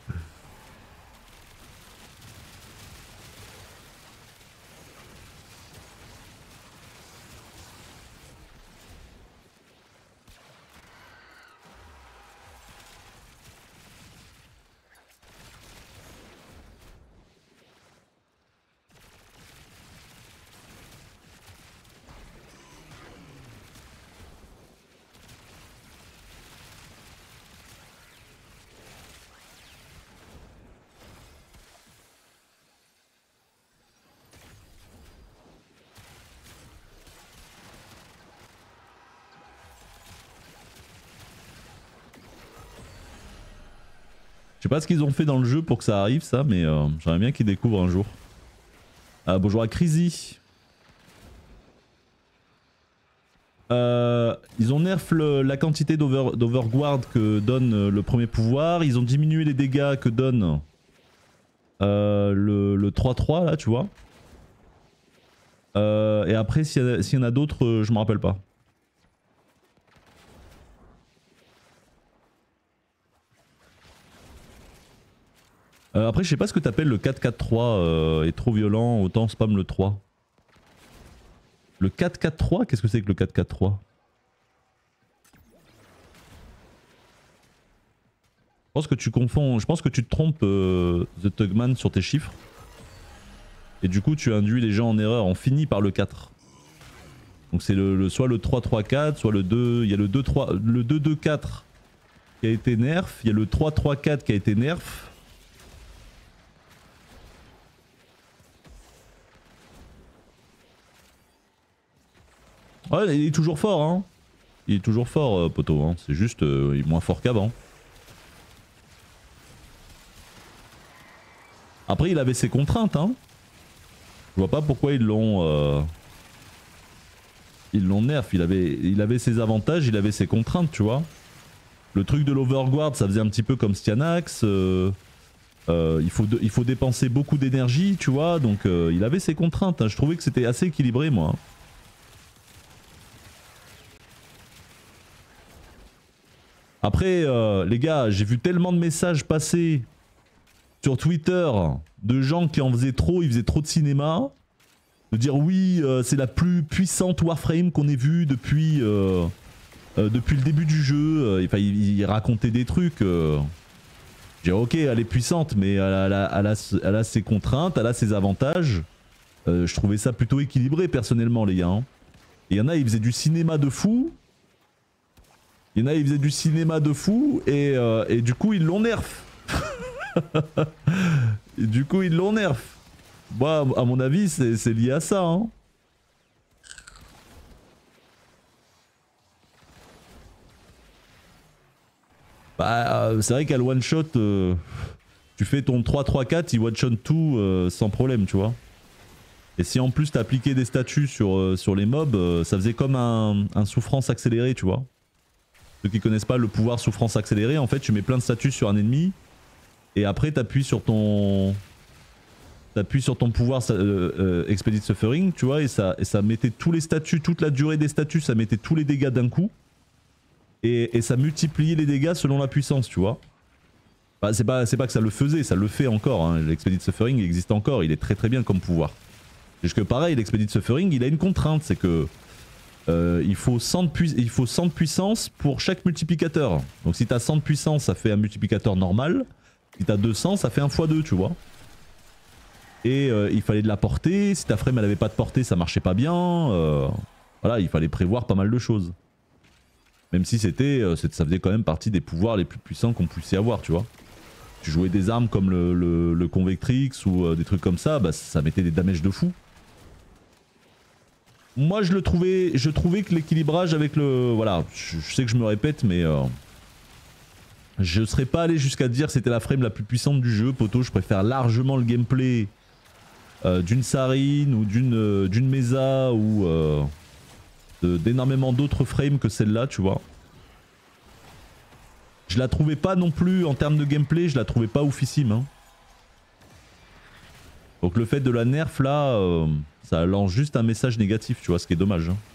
Je sais pas ce qu'ils ont fait dans le jeu pour que ça arrive ça, mais j'aimerais bien qu'ils découvrent un jour. Ah, bonjour à Crazy. Ils ont nerf la quantité d'overguard que donne le premier pouvoir. Ils ont diminué les dégâts que donne le 3-3 là, tu vois. Et après, s'il y en a d'autres, je me rappelle pas. Après, je sais pas ce que t'appelles le 4-4-3 est trop violent, autant spam le 3. Le 4-4-3, qu'est-ce que c'est que le 4-4-3? Je pense que tu confonds, je pense que tu te trompes The Tugman sur tes chiffres. Et du coup tu induis les gens en erreur, on finit par le 4. Donc c'est soit le 3-3-4, soit le 2, il y a le 2-2-4 qui a été nerf, il y a le 3-3-4 qui a été nerf. Ouais, il est toujours fort, hein. Il est toujours fort, Poto, hein. C'est juste il est moins fort qu'avant. Après, il avait ses contraintes, hein. Je vois pas pourquoi ils l'ont nerf. Il avait ses avantages, il avait ses contraintes, tu vois. Le truc de l'overguard, ça faisait un petit peu comme Styanax. Il faut dépenser beaucoup d'énergie, tu vois. Donc il avait ses contraintes, hein. Je trouvais que c'était assez équilibré, moi. Après, les gars, j'ai vu tellement de messages passer sur Twitter de gens qui en faisaient trop, ils faisaient trop de cinéma. De dire oui, c'est la plus puissante Warframe qu'on ait vue depuis le début du jeu. Enfin, il racontait des trucs. J'ai dit ok, elle est puissante, mais elle a ses contraintes, elle a ses avantages. Je trouvais ça plutôt équilibré personnellement, les gars. Hein. Et il y en a, ils faisaient du cinéma de fou. Il y en a, ils faisaient du cinéma de fou et du coup, ils l'ont nerf. Et du coup, ils l'ont nerf. Moi, à mon avis, c'est lié à ça. Hein. Bah, c'est vrai qu'à le one shot, tu fais ton 3-3-4, il one shot tout sans problème, tu vois. Et si en plus t'as appliqué des statuts sur les mobs, ça faisait comme un souffrance accélérée, tu vois. Ceux qui connaissent pas le pouvoir souffrance accélérée, en fait, tu mets plein de statuts sur un ennemi et après t'appuies sur ton pouvoir Expedite Suffering, tu vois, et ça mettait tous les statuts, toute la durée des statuts, ça mettait tous les dégâts d'un coup. Et ça multipliait les dégâts selon la puissance, tu vois. Bah, c'est pas que ça le faisait, ça le fait encore. Hein. L'Expedite Suffering existe encore, il est très très bien comme pouvoir. Juste que pareil, l'Expedite Suffering, il a une contrainte, c'est que il faut 100 de puissance pour chaque multiplicateur. Donc si t'as 100 de puissance, ça fait un multiplicateur normal. Si t'as 200, ça fait un x2, tu vois. Et il fallait de la portée, si ta frame elle avait pas de portée, ça marchait pas bien. Voilà, il fallait prévoir pas mal de choses. Même si ça faisait quand même partie des pouvoirs les plus puissants qu'on puisse avoir, tu vois. Tu jouais des armes comme le Convectrix ou des trucs comme ça, bah ça mettait des damages de fou. Moi je trouvais que l'équilibrage avec le... Voilà, je sais que je me répète mais... je serais pas allé jusqu'à dire que c'était la frame la plus puissante du jeu, poto. Je préfère largement le gameplay d'une Sarine ou d'une Mesa ou d'énormément d'autres frames que celle-là, tu vois. Je la trouvais pas non plus, en termes de gameplay, je la trouvais pas oufissime. Hein. Donc le fait de la nerf là, ça lance juste un message négatif, tu vois, ce qui est dommage. Hein.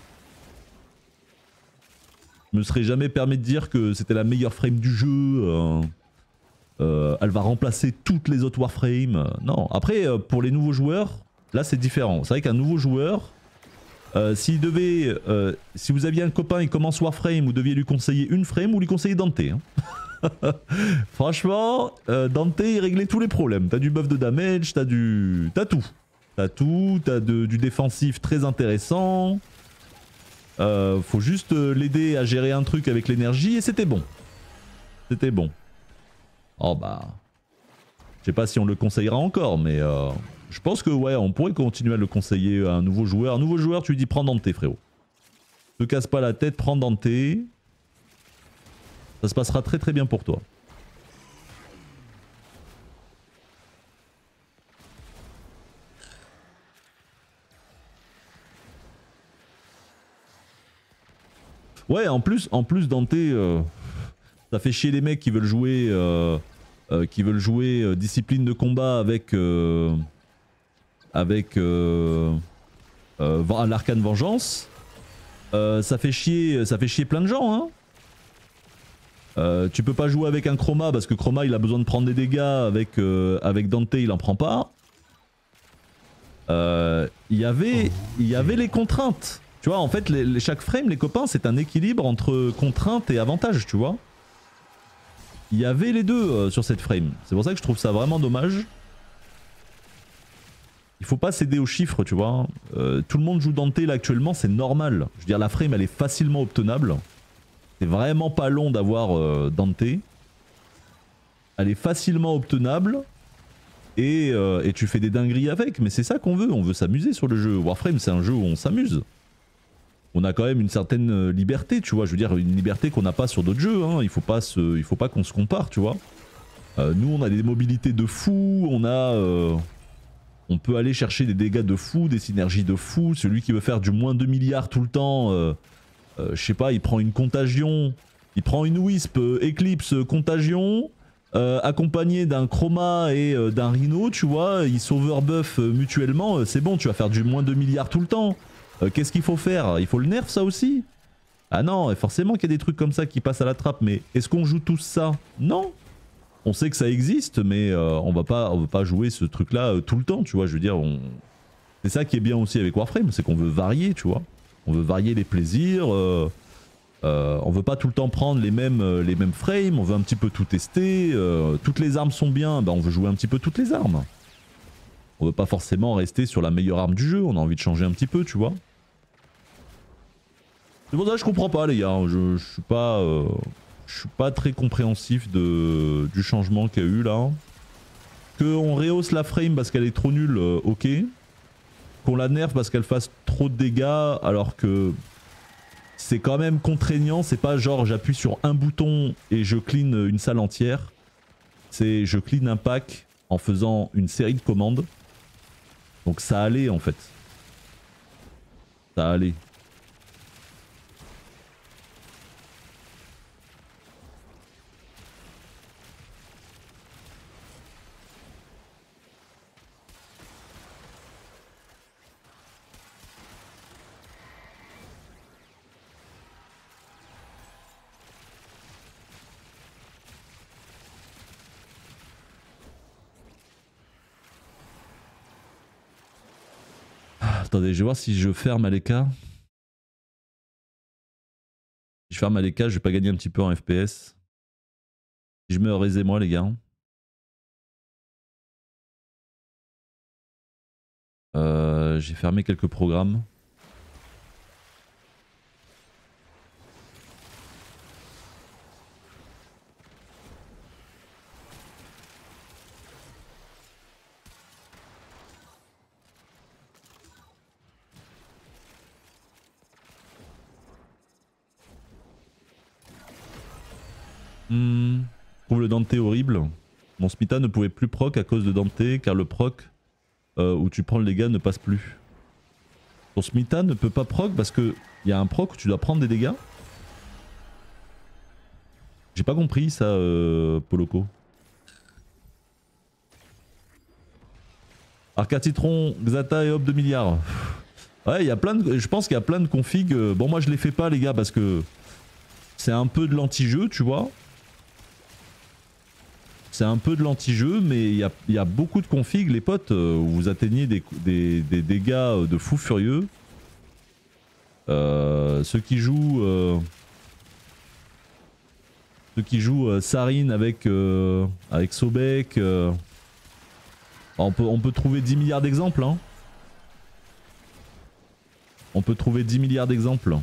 Je me serais jamais permis de dire que c'était la meilleure frame du jeu. Elle va remplacer toutes les autres Warframes. Non, après pour les nouveaux joueurs, là c'est différent. C'est vrai qu'un nouveau joueur, si vous aviez un copain qui commence Warframe, vous deviez lui conseiller une frame ou lui conseiller Dante. Hein. Franchement, Dante il réglait tous les problèmes. T'as du buff de damage, t'as tout. T'as du défensif très intéressant. Faut juste l'aider à gérer un truc avec l'énergie et c'était bon. C'était bon. Oh bah... Je sais pas si on le conseillera encore, mais je pense que ouais, on pourrait continuer à le conseiller à un nouveau joueur. Un nouveau joueur, tu lui dis prends Dante, frérot. Ne te casse pas la tête, prends Dante. Ça se passera très très bien pour toi. Ouais, en plus Dante, ça fait chier les mecs qui veulent jouer discipline de combat avec l'Arcane Vengeance. Ça fait chier plein de gens, hein. Tu peux pas jouer avec un Chroma parce que Chroma il a besoin de prendre des dégâts, avec Dante il en prend pas. Il y avait les contraintes. Tu vois, en fait, chaque frame, les copains, c'est un équilibre entre contraintes et avantages, tu vois. Il y avait les deux sur cette frame. C'est pour ça que je trouve ça vraiment dommage. il faut pas céder aux chiffres, tu vois. Tout le monde joue Dante là actuellement, c'est normal. Je veux dire, la frame elle est facilement obtenable. C'est vraiment pas long d'avoir Dante. Elle est facilement obtenable. Et tu fais des dingueries avec, mais c'est ça qu'on veut, on veut s'amuser sur le jeu. Warframe c'est un jeu où on s'amuse. On a quand même une certaine liberté, tu vois, je veux dire une liberté qu'on n'a pas sur d'autres jeux, hein. Il faut pas qu'on se compare, tu vois. Nous on a des mobilités de fou, on peut aller chercher des dégâts de fou, des synergies de fou. Celui qui veut faire du moins 2 milliards tout le temps, je sais pas, il prend une contagion, il prend une Wisp, Eclipse, contagion. Accompagné d'un Chroma et d'un Rhino, tu vois, ils s'overbuff mutuellement, c'est bon, tu vas faire du moins 2 milliards tout le temps. Qu'est-ce qu'il faut faire? Il faut le nerf ça aussi? Ah non, forcément qu'il y a des trucs comme ça qui passent à la trappe, mais est-ce qu'on joue tous ça? Non. On sait que ça existe, mais on va pas jouer ce truc-là tout le temps, tu vois, je veux dire, c'est ça qui est bien aussi avec Warframe, c'est qu'on veut varier, tu vois. On veut varier les plaisirs, on veut pas tout le temps prendre les mêmes frames, on veut un petit peu tout tester. Toutes les armes sont bien, bah on veut jouer un petit peu toutes les armes. On veut pas forcément rester sur la meilleure arme du jeu, on a envie de changer un petit peu, tu vois. C'est pour ça que je comprends pas les gars, je suis pas très compréhensif du changement qu'il y a eu là. Qu'on rehausse la frame parce qu'elle est trop nulle, ok. Qu'on la nerf parce qu'elle fasse trop de dégâts alors que c'est quand même contraignant, c'est pas genre j'appuie sur un bouton et je clean une salle entière. C'est je clean un pack en faisant une série de commandes. Donc ça allait en fait. Ça allait. Attendez, je vais voir si je ferme Aleka. Si je ferme Aleka, je vais pas gagner un petit peu en FPS. Si je meurs, aisez-moi les gars. J'ai fermé quelques programmes. Je trouve le Dante horrible. Mon Smita ne pouvait plus proc à cause de Dante car le proc où tu prends le dégât ne passe plus. Ton Smita ne peut pas proc parce que il y a un proc où tu dois prendre des dégâts. J'ai pas compris ça, Poloco. Arca Citron, Xata et Hop 2 milliards. Ouais, il y a plein de, je pense qu'il y a plein de configs. Bon, moi je les fais pas les gars parce que c'est un peu de l'anti-jeu, tu vois. C'est un peu de l'anti-jeu, mais il y a beaucoup de configs, les potes, où vous atteignez des dégâts de fou furieux. Ceux qui jouent Sarin avec Sobek, on peut trouver 10 milliards d'exemples. Hein. On peut trouver 10 milliards d'exemples.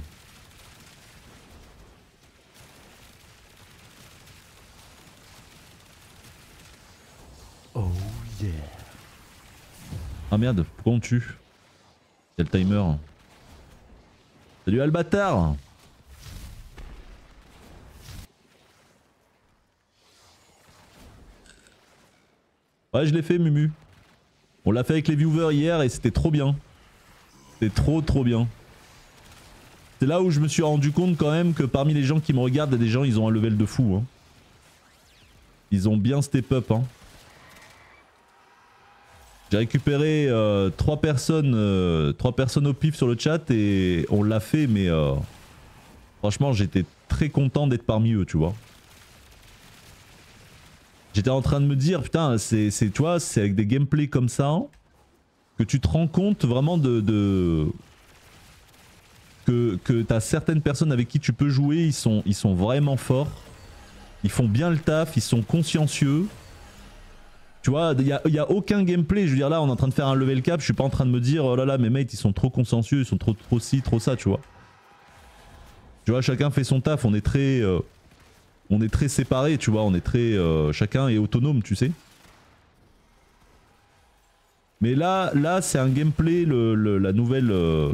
Oh yeah. Ah merde, pourquoi on tue? C'est le timer. Salut Albatar. Ouais, je l'ai fait Mumu. On l'a fait avec les viewers hier et c'était trop bien. C'était trop bien. C'est là où je me suis rendu compte quand même que parmi les gens qui me regardent, il y a des gens, ils ont un level de fou. Hein. Ils ont bien step up. Hein. J'ai récupéré 3 personnes au pif sur le chat et on l'a fait, mais franchement j'étais très content d'être parmi eux, tu vois. J'étais en train de me dire, putain, tu vois, c'est avec des gameplays comme ça que tu te rends compte vraiment que t'as certaines personnes avec qui tu peux jouer, ils sont vraiment forts. Ils font bien le taf, ils sont consciencieux. Tu Tu vois, il y a aucun gameplay. Je veux dire, là, on est en train de faire un level cap. Je suis pas en train de me dire, oh là là, mes mates, ils sont trop consciencieux, ils sont trop ci, trop ça, tu vois. Tu vois, chacun fait son taf. On est très séparés, tu vois. On est très, chacun est autonome, tu sais. Mais là, c'est un gameplay, la nouvelle,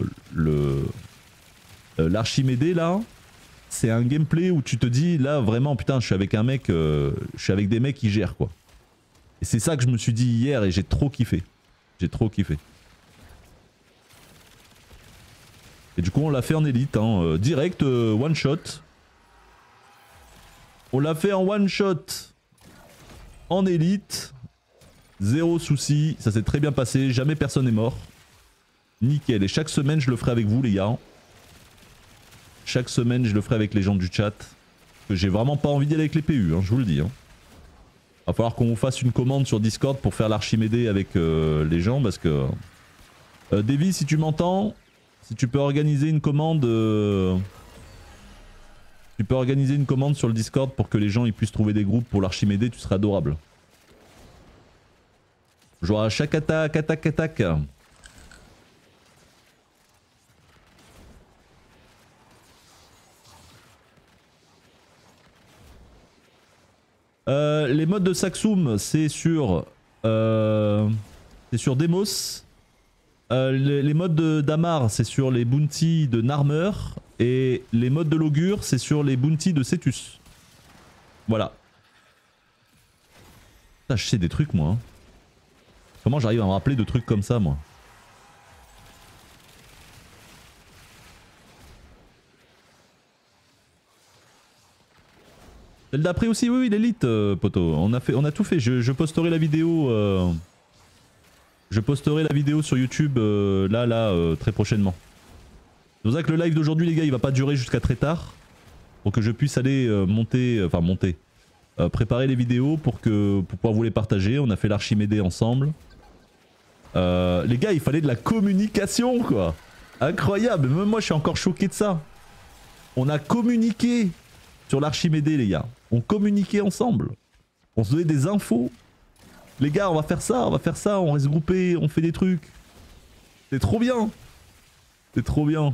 l'Archimédée là. C'est un gameplay où tu te dis, là, vraiment, putain, je suis avec un mec, je suis avec des mecs qui gèrent, quoi. Et c'est ça que je me suis dit hier et j'ai trop kiffé. J'ai trop kiffé. Et du coup on l'a fait en élite, hein, direct, one shot. On l'a fait en one shot. En élite. Zéro souci, ça s'est très bien passé, jamais personne n'est mort. Nickel, et chaque semaine je le ferai avec vous les gars. Chaque semaine je le ferai avec les gens du chat. Que j'ai vraiment pas envie d'y aller avec les PU, hein, je vous le dis. Hein. Va falloir qu'on vous fasse une commande sur Discord pour faire l'Archimédée avec les gens parce que... Davy, si tu m'entends, si tu peux organiser une commande... Tu peux organiser une commande sur le Discord pour que les gens ils puissent trouver des groupes pour l'Archimédée, tu seras adorable. Genre à chaque attaque, attaque. Les modes de Saxum, c'est sur Demos. Les modes d'Amar, c'est sur les bounties de Narmer. Et les modes de l'Augure, c'est sur les bounties de Cetus. Voilà. Putain, je sais des trucs moi. Hein. Comment j'arrive à me rappeler de trucs comme ça moi? Celle d'après aussi, oui, l'élite, poto. On a tout fait. Je posterai la vidéo. Je posterai la vidéo sur YouTube très prochainement. C'est pour ça que le live d'aujourd'hui, les gars, il va pas durer jusqu'à très tard. Pour que je puisse aller préparer les vidéos pour pouvoir vous les partager. On a fait l'Archimédée ensemble. Les gars, il fallait de la communication, quoi. Incroyable. Même moi, je suis encore choqué de ça. On a communiqué sur l'Archimédée, les gars. On communiquait ensemble. On se donnait des infos. Les gars, on va faire ça, on reste groupés, on fait des trucs. C'est trop bien. C'est trop bien.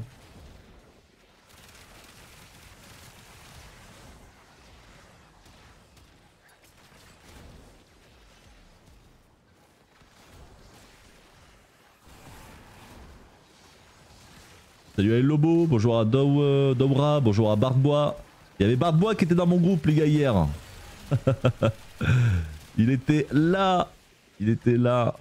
Salut à El Lobo, bonjour à Dobra, bonjour à Bardbois. Il y avait Bardbois qui était dans mon groupe les gars hier. Il était là. Il était là.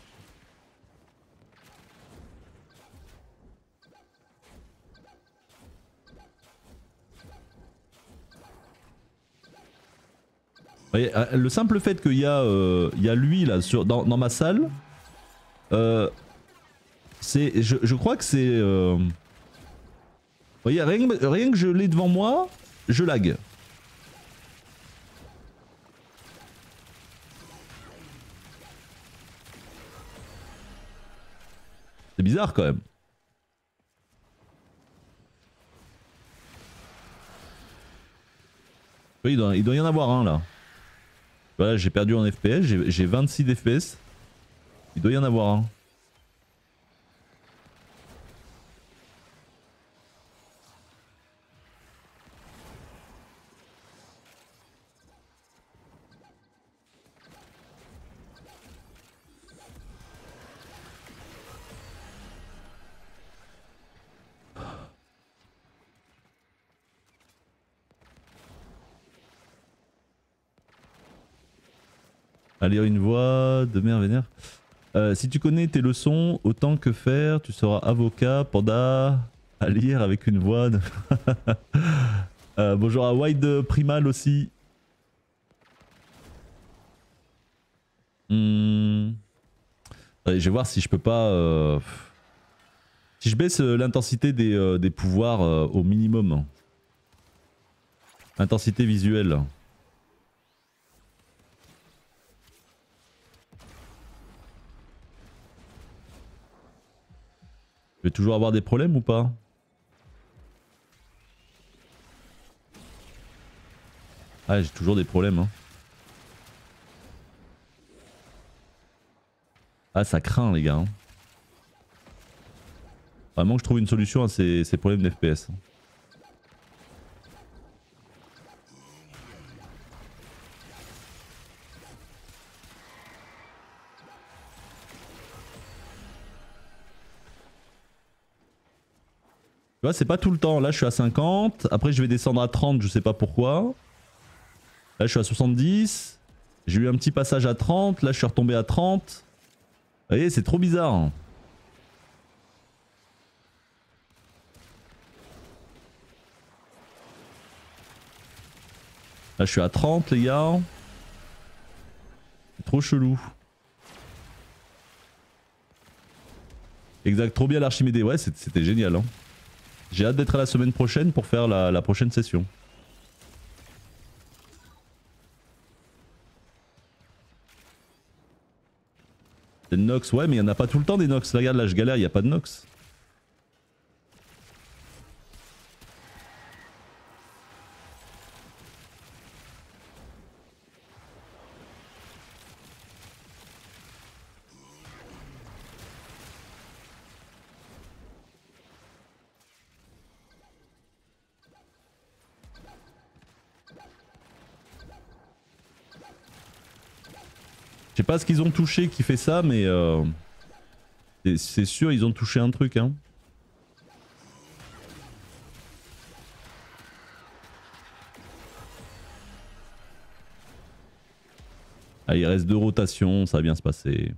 Voyez, le simple fait qu'il y a lui là dans ma salle, je crois que c'est... Vous voyez, rien que je l'ai devant moi, je lag. C'est bizarre quand même. Oui, il doit y en avoir un là. Voilà, j'ai perdu en FPS, j'ai 26 d'FPS. Il doit y en avoir un. À lire une voix de mère vénère. Si tu connais tes leçons, autant que faire, tu seras avocat, panda, à lire avec une voix de... bonjour à Wide Primal aussi. Allez, je vais voir si je peux pas... Si je baisse l'intensité des pouvoirs au minimum. Intensité visuelle. Je vais toujours avoir des problèmes ou pas? Ah, j'ai toujours des problèmes. Hein. Ah ça craint les gars. Hein. Vraiment que je trouve une solution à ces problèmes d'FPS. Tu vois, c'est pas tout le temps. Là, je suis à 50. Après, je vais descendre à 30, je sais pas pourquoi. Là, je suis à 70. J'ai eu un petit passage à 30. Là, je suis retombé à 30. Vous voyez, c'est trop bizarre. Là, je suis à 30, les gars. C'est trop chelou. Exact, trop bien l'Archimédée. Ouais, c'était génial. Hein. J'ai hâte d'être à la semaine prochaine pour faire la prochaine session. Des Nox, ouais, mais il n'y en a pas tout le temps des Nox. Regarde, là, je galère, il n'y a pas de Nox. Je sais pas ce qu'ils ont touché qui fait ça, mais c'est sûr, ils ont touché un truc. Hein. Ah, il reste 2 rotations, ça va bien se passer.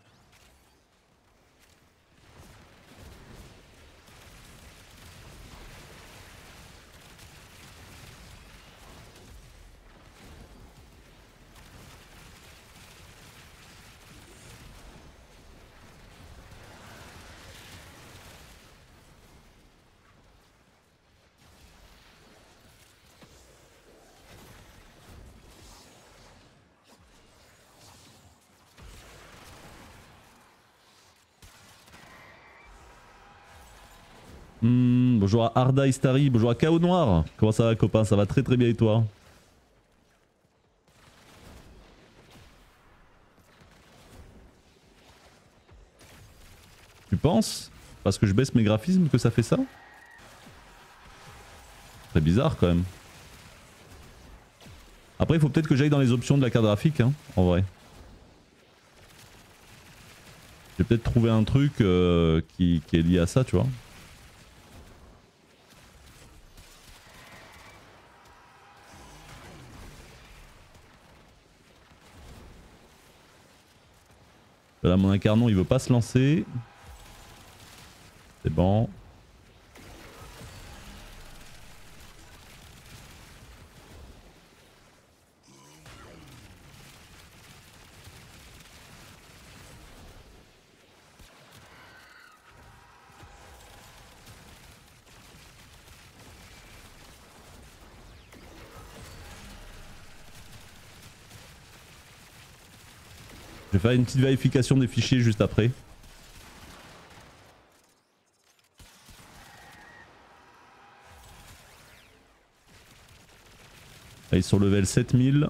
Bonjour à Arda Istari, bonjour à Chaos Noir. Comment ça va copain? Ça va très très bien et toi? Tu penses? Parce que je baisse mes graphismes que ça fait ça? Très bizarre quand même. Après il faut peut-être que j'aille dans les options de la carte graphique hein, en vrai. J'ai peut-être trouvé un truc qui est lié à ça tu vois. Là mon incarnon il veut pas se lancer. C'est bon. Je vais faire une petite vérification des fichiers juste après. Là, ils sont level 7000.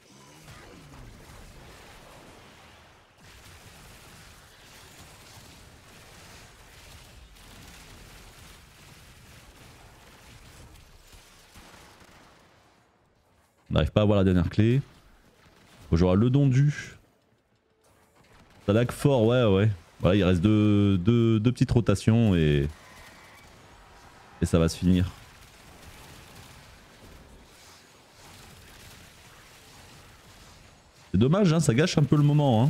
On n'arrive pas à avoir la dernière clé. Faut jouer à le dondu. Ça lag fort, ouais. Voilà, il reste deux petites rotations et ça va se finir. C'est dommage, hein, ça gâche un peu le moment. Hein.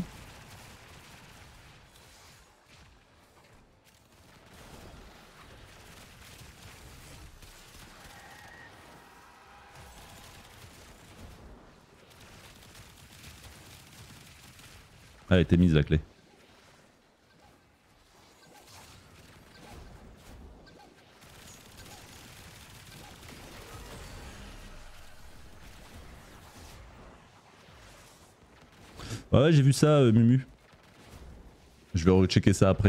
Ah, elle était mise la clé. Ouais, j'ai vu ça, Mumu. Je vais rechecker ça après.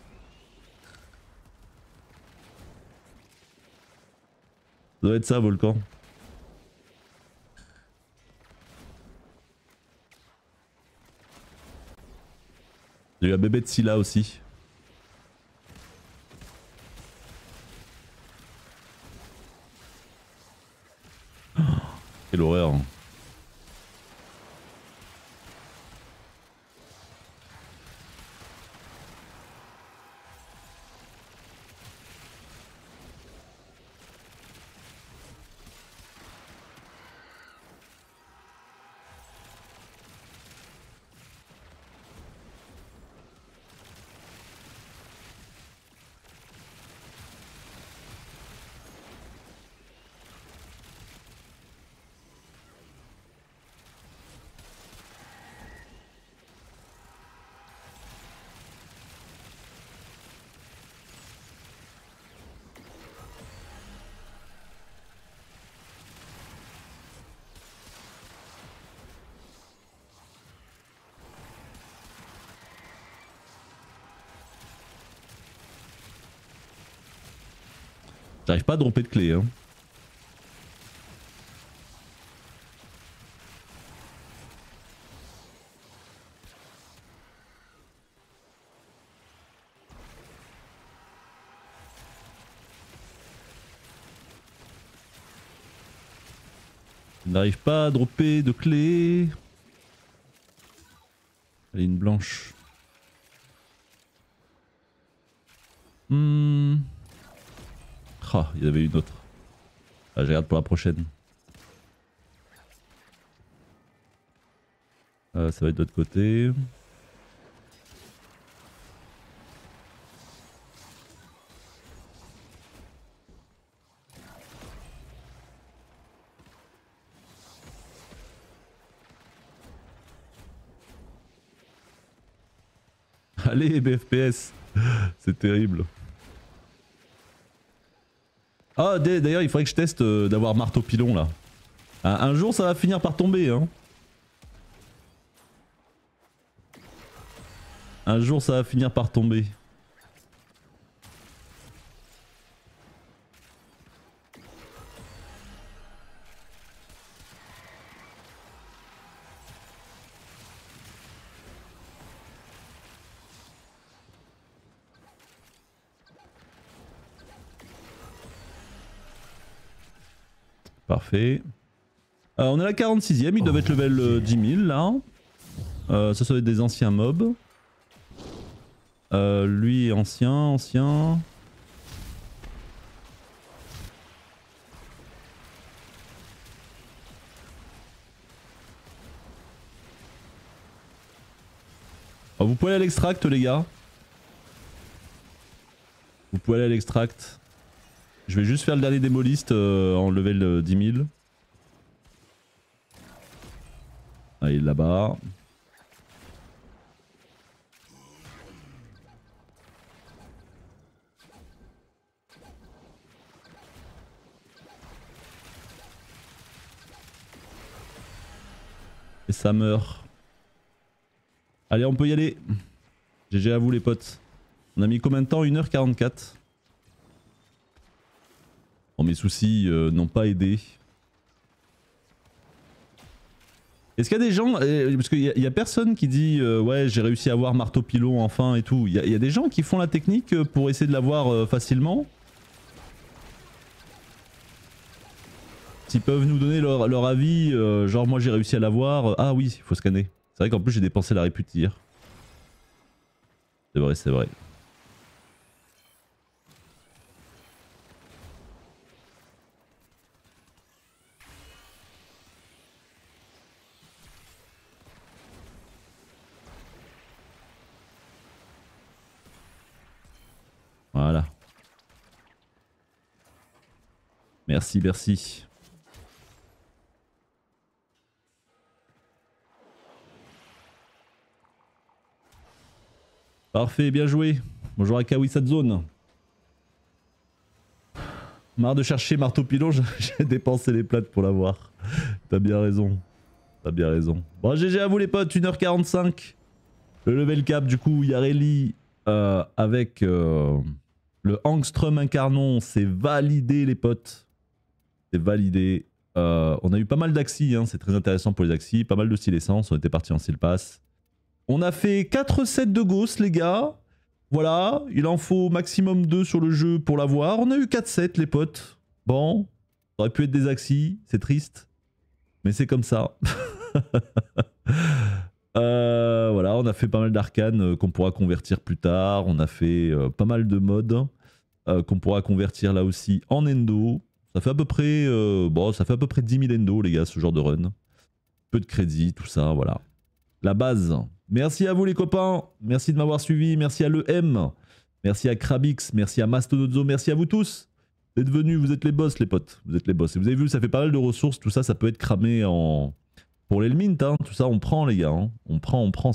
Ça doit être ça, Volcan. J'ai eu un bébé de Scylla aussi. Oh, quelle horreur. J'arrive pas à dropper de clé, hein. Je n'arrive pas à dropper de clé. Allez, une blanche. Ah, il y en avait une autre. Ah, je regarde pour la prochaine. Ça va être de l'autre côté. Allez, BFPS. C'est terrible. Ah, d'ailleurs, il faudrait que je teste d'avoir marteau pilon là. Un jour, ça va finir par tomber, hein. Un jour, ça va finir par tomber. Parfait. On est à la 46ème, ils doivent être level 10 000 là. Ça doit être des anciens mobs. Lui est ancien. Vous pouvez aller à l'extract les gars. Vous pouvez aller à l'extract. Je vais juste faire le dernier démoliste en level 10 000. Ah, il est là-bas. Et ça meurt. Allez, on peut y aller. GG à vous les potes. On a mis combien de temps? 1h44. Bon, mes soucis n'ont pas aidé. Est-ce qu'il y a des gens, parce qu'il y a personne qui dit ouais j'ai réussi à avoir marteau pilon enfin et tout. Il y a des gens qui font la technique pour essayer de l'avoir facilement. S'ils peuvent nous donner leur avis, genre moi j'ai réussi à l'avoir. Ah oui, il faut scanner. C'est vrai qu'en plus j'ai dépensé la répute hier. C'est vrai, c'est vrai. Voilà. Merci, merci. Parfait, bien joué. Bonjour à Kawisadzone. Marre de chercher marteau pilon, j'ai dépensé les plates pour l'avoir. T'as bien raison. T'as bien raison. Bon, GG à vous les potes, 1h45. Le level cap, du coup, Yareli avec le Angstrom incarnon, c'est validé les potes. C'est validé. On a eu pas mal d'axis, hein, c'est très intéressant pour les axis. Pas mal de style essence, on était parti en style pass. On a fait 4 sets de Ghost, les gars. Voilà, il en faut maximum 2 sur le jeu pour l'avoir. On a eu 4 sets, les potes. Bon, ça aurait pu être des Axis, c'est triste. Mais c'est comme ça. Voilà, on a fait pas mal d'arcanes qu'on pourra convertir plus tard. On a fait pas mal de modes qu'on pourra convertir là aussi en endo. Ça fait à peu près, ça fait à peu près 10 000 endo, les gars, ce genre de run. Peu de crédit, tout ça, voilà. La base. Merci à vous les copains, merci de m'avoir suivi, merci à l'EM, merci à Krabix, merci à Mastonozo, merci à vous tous d'être venus, vous êtes les boss les potes, vous êtes les boss. Et vous avez vu, ça fait pas mal de ressources, tout ça, ça peut être cramé en... pour les mint, hein. Tout ça on prend les gars, hein. On prend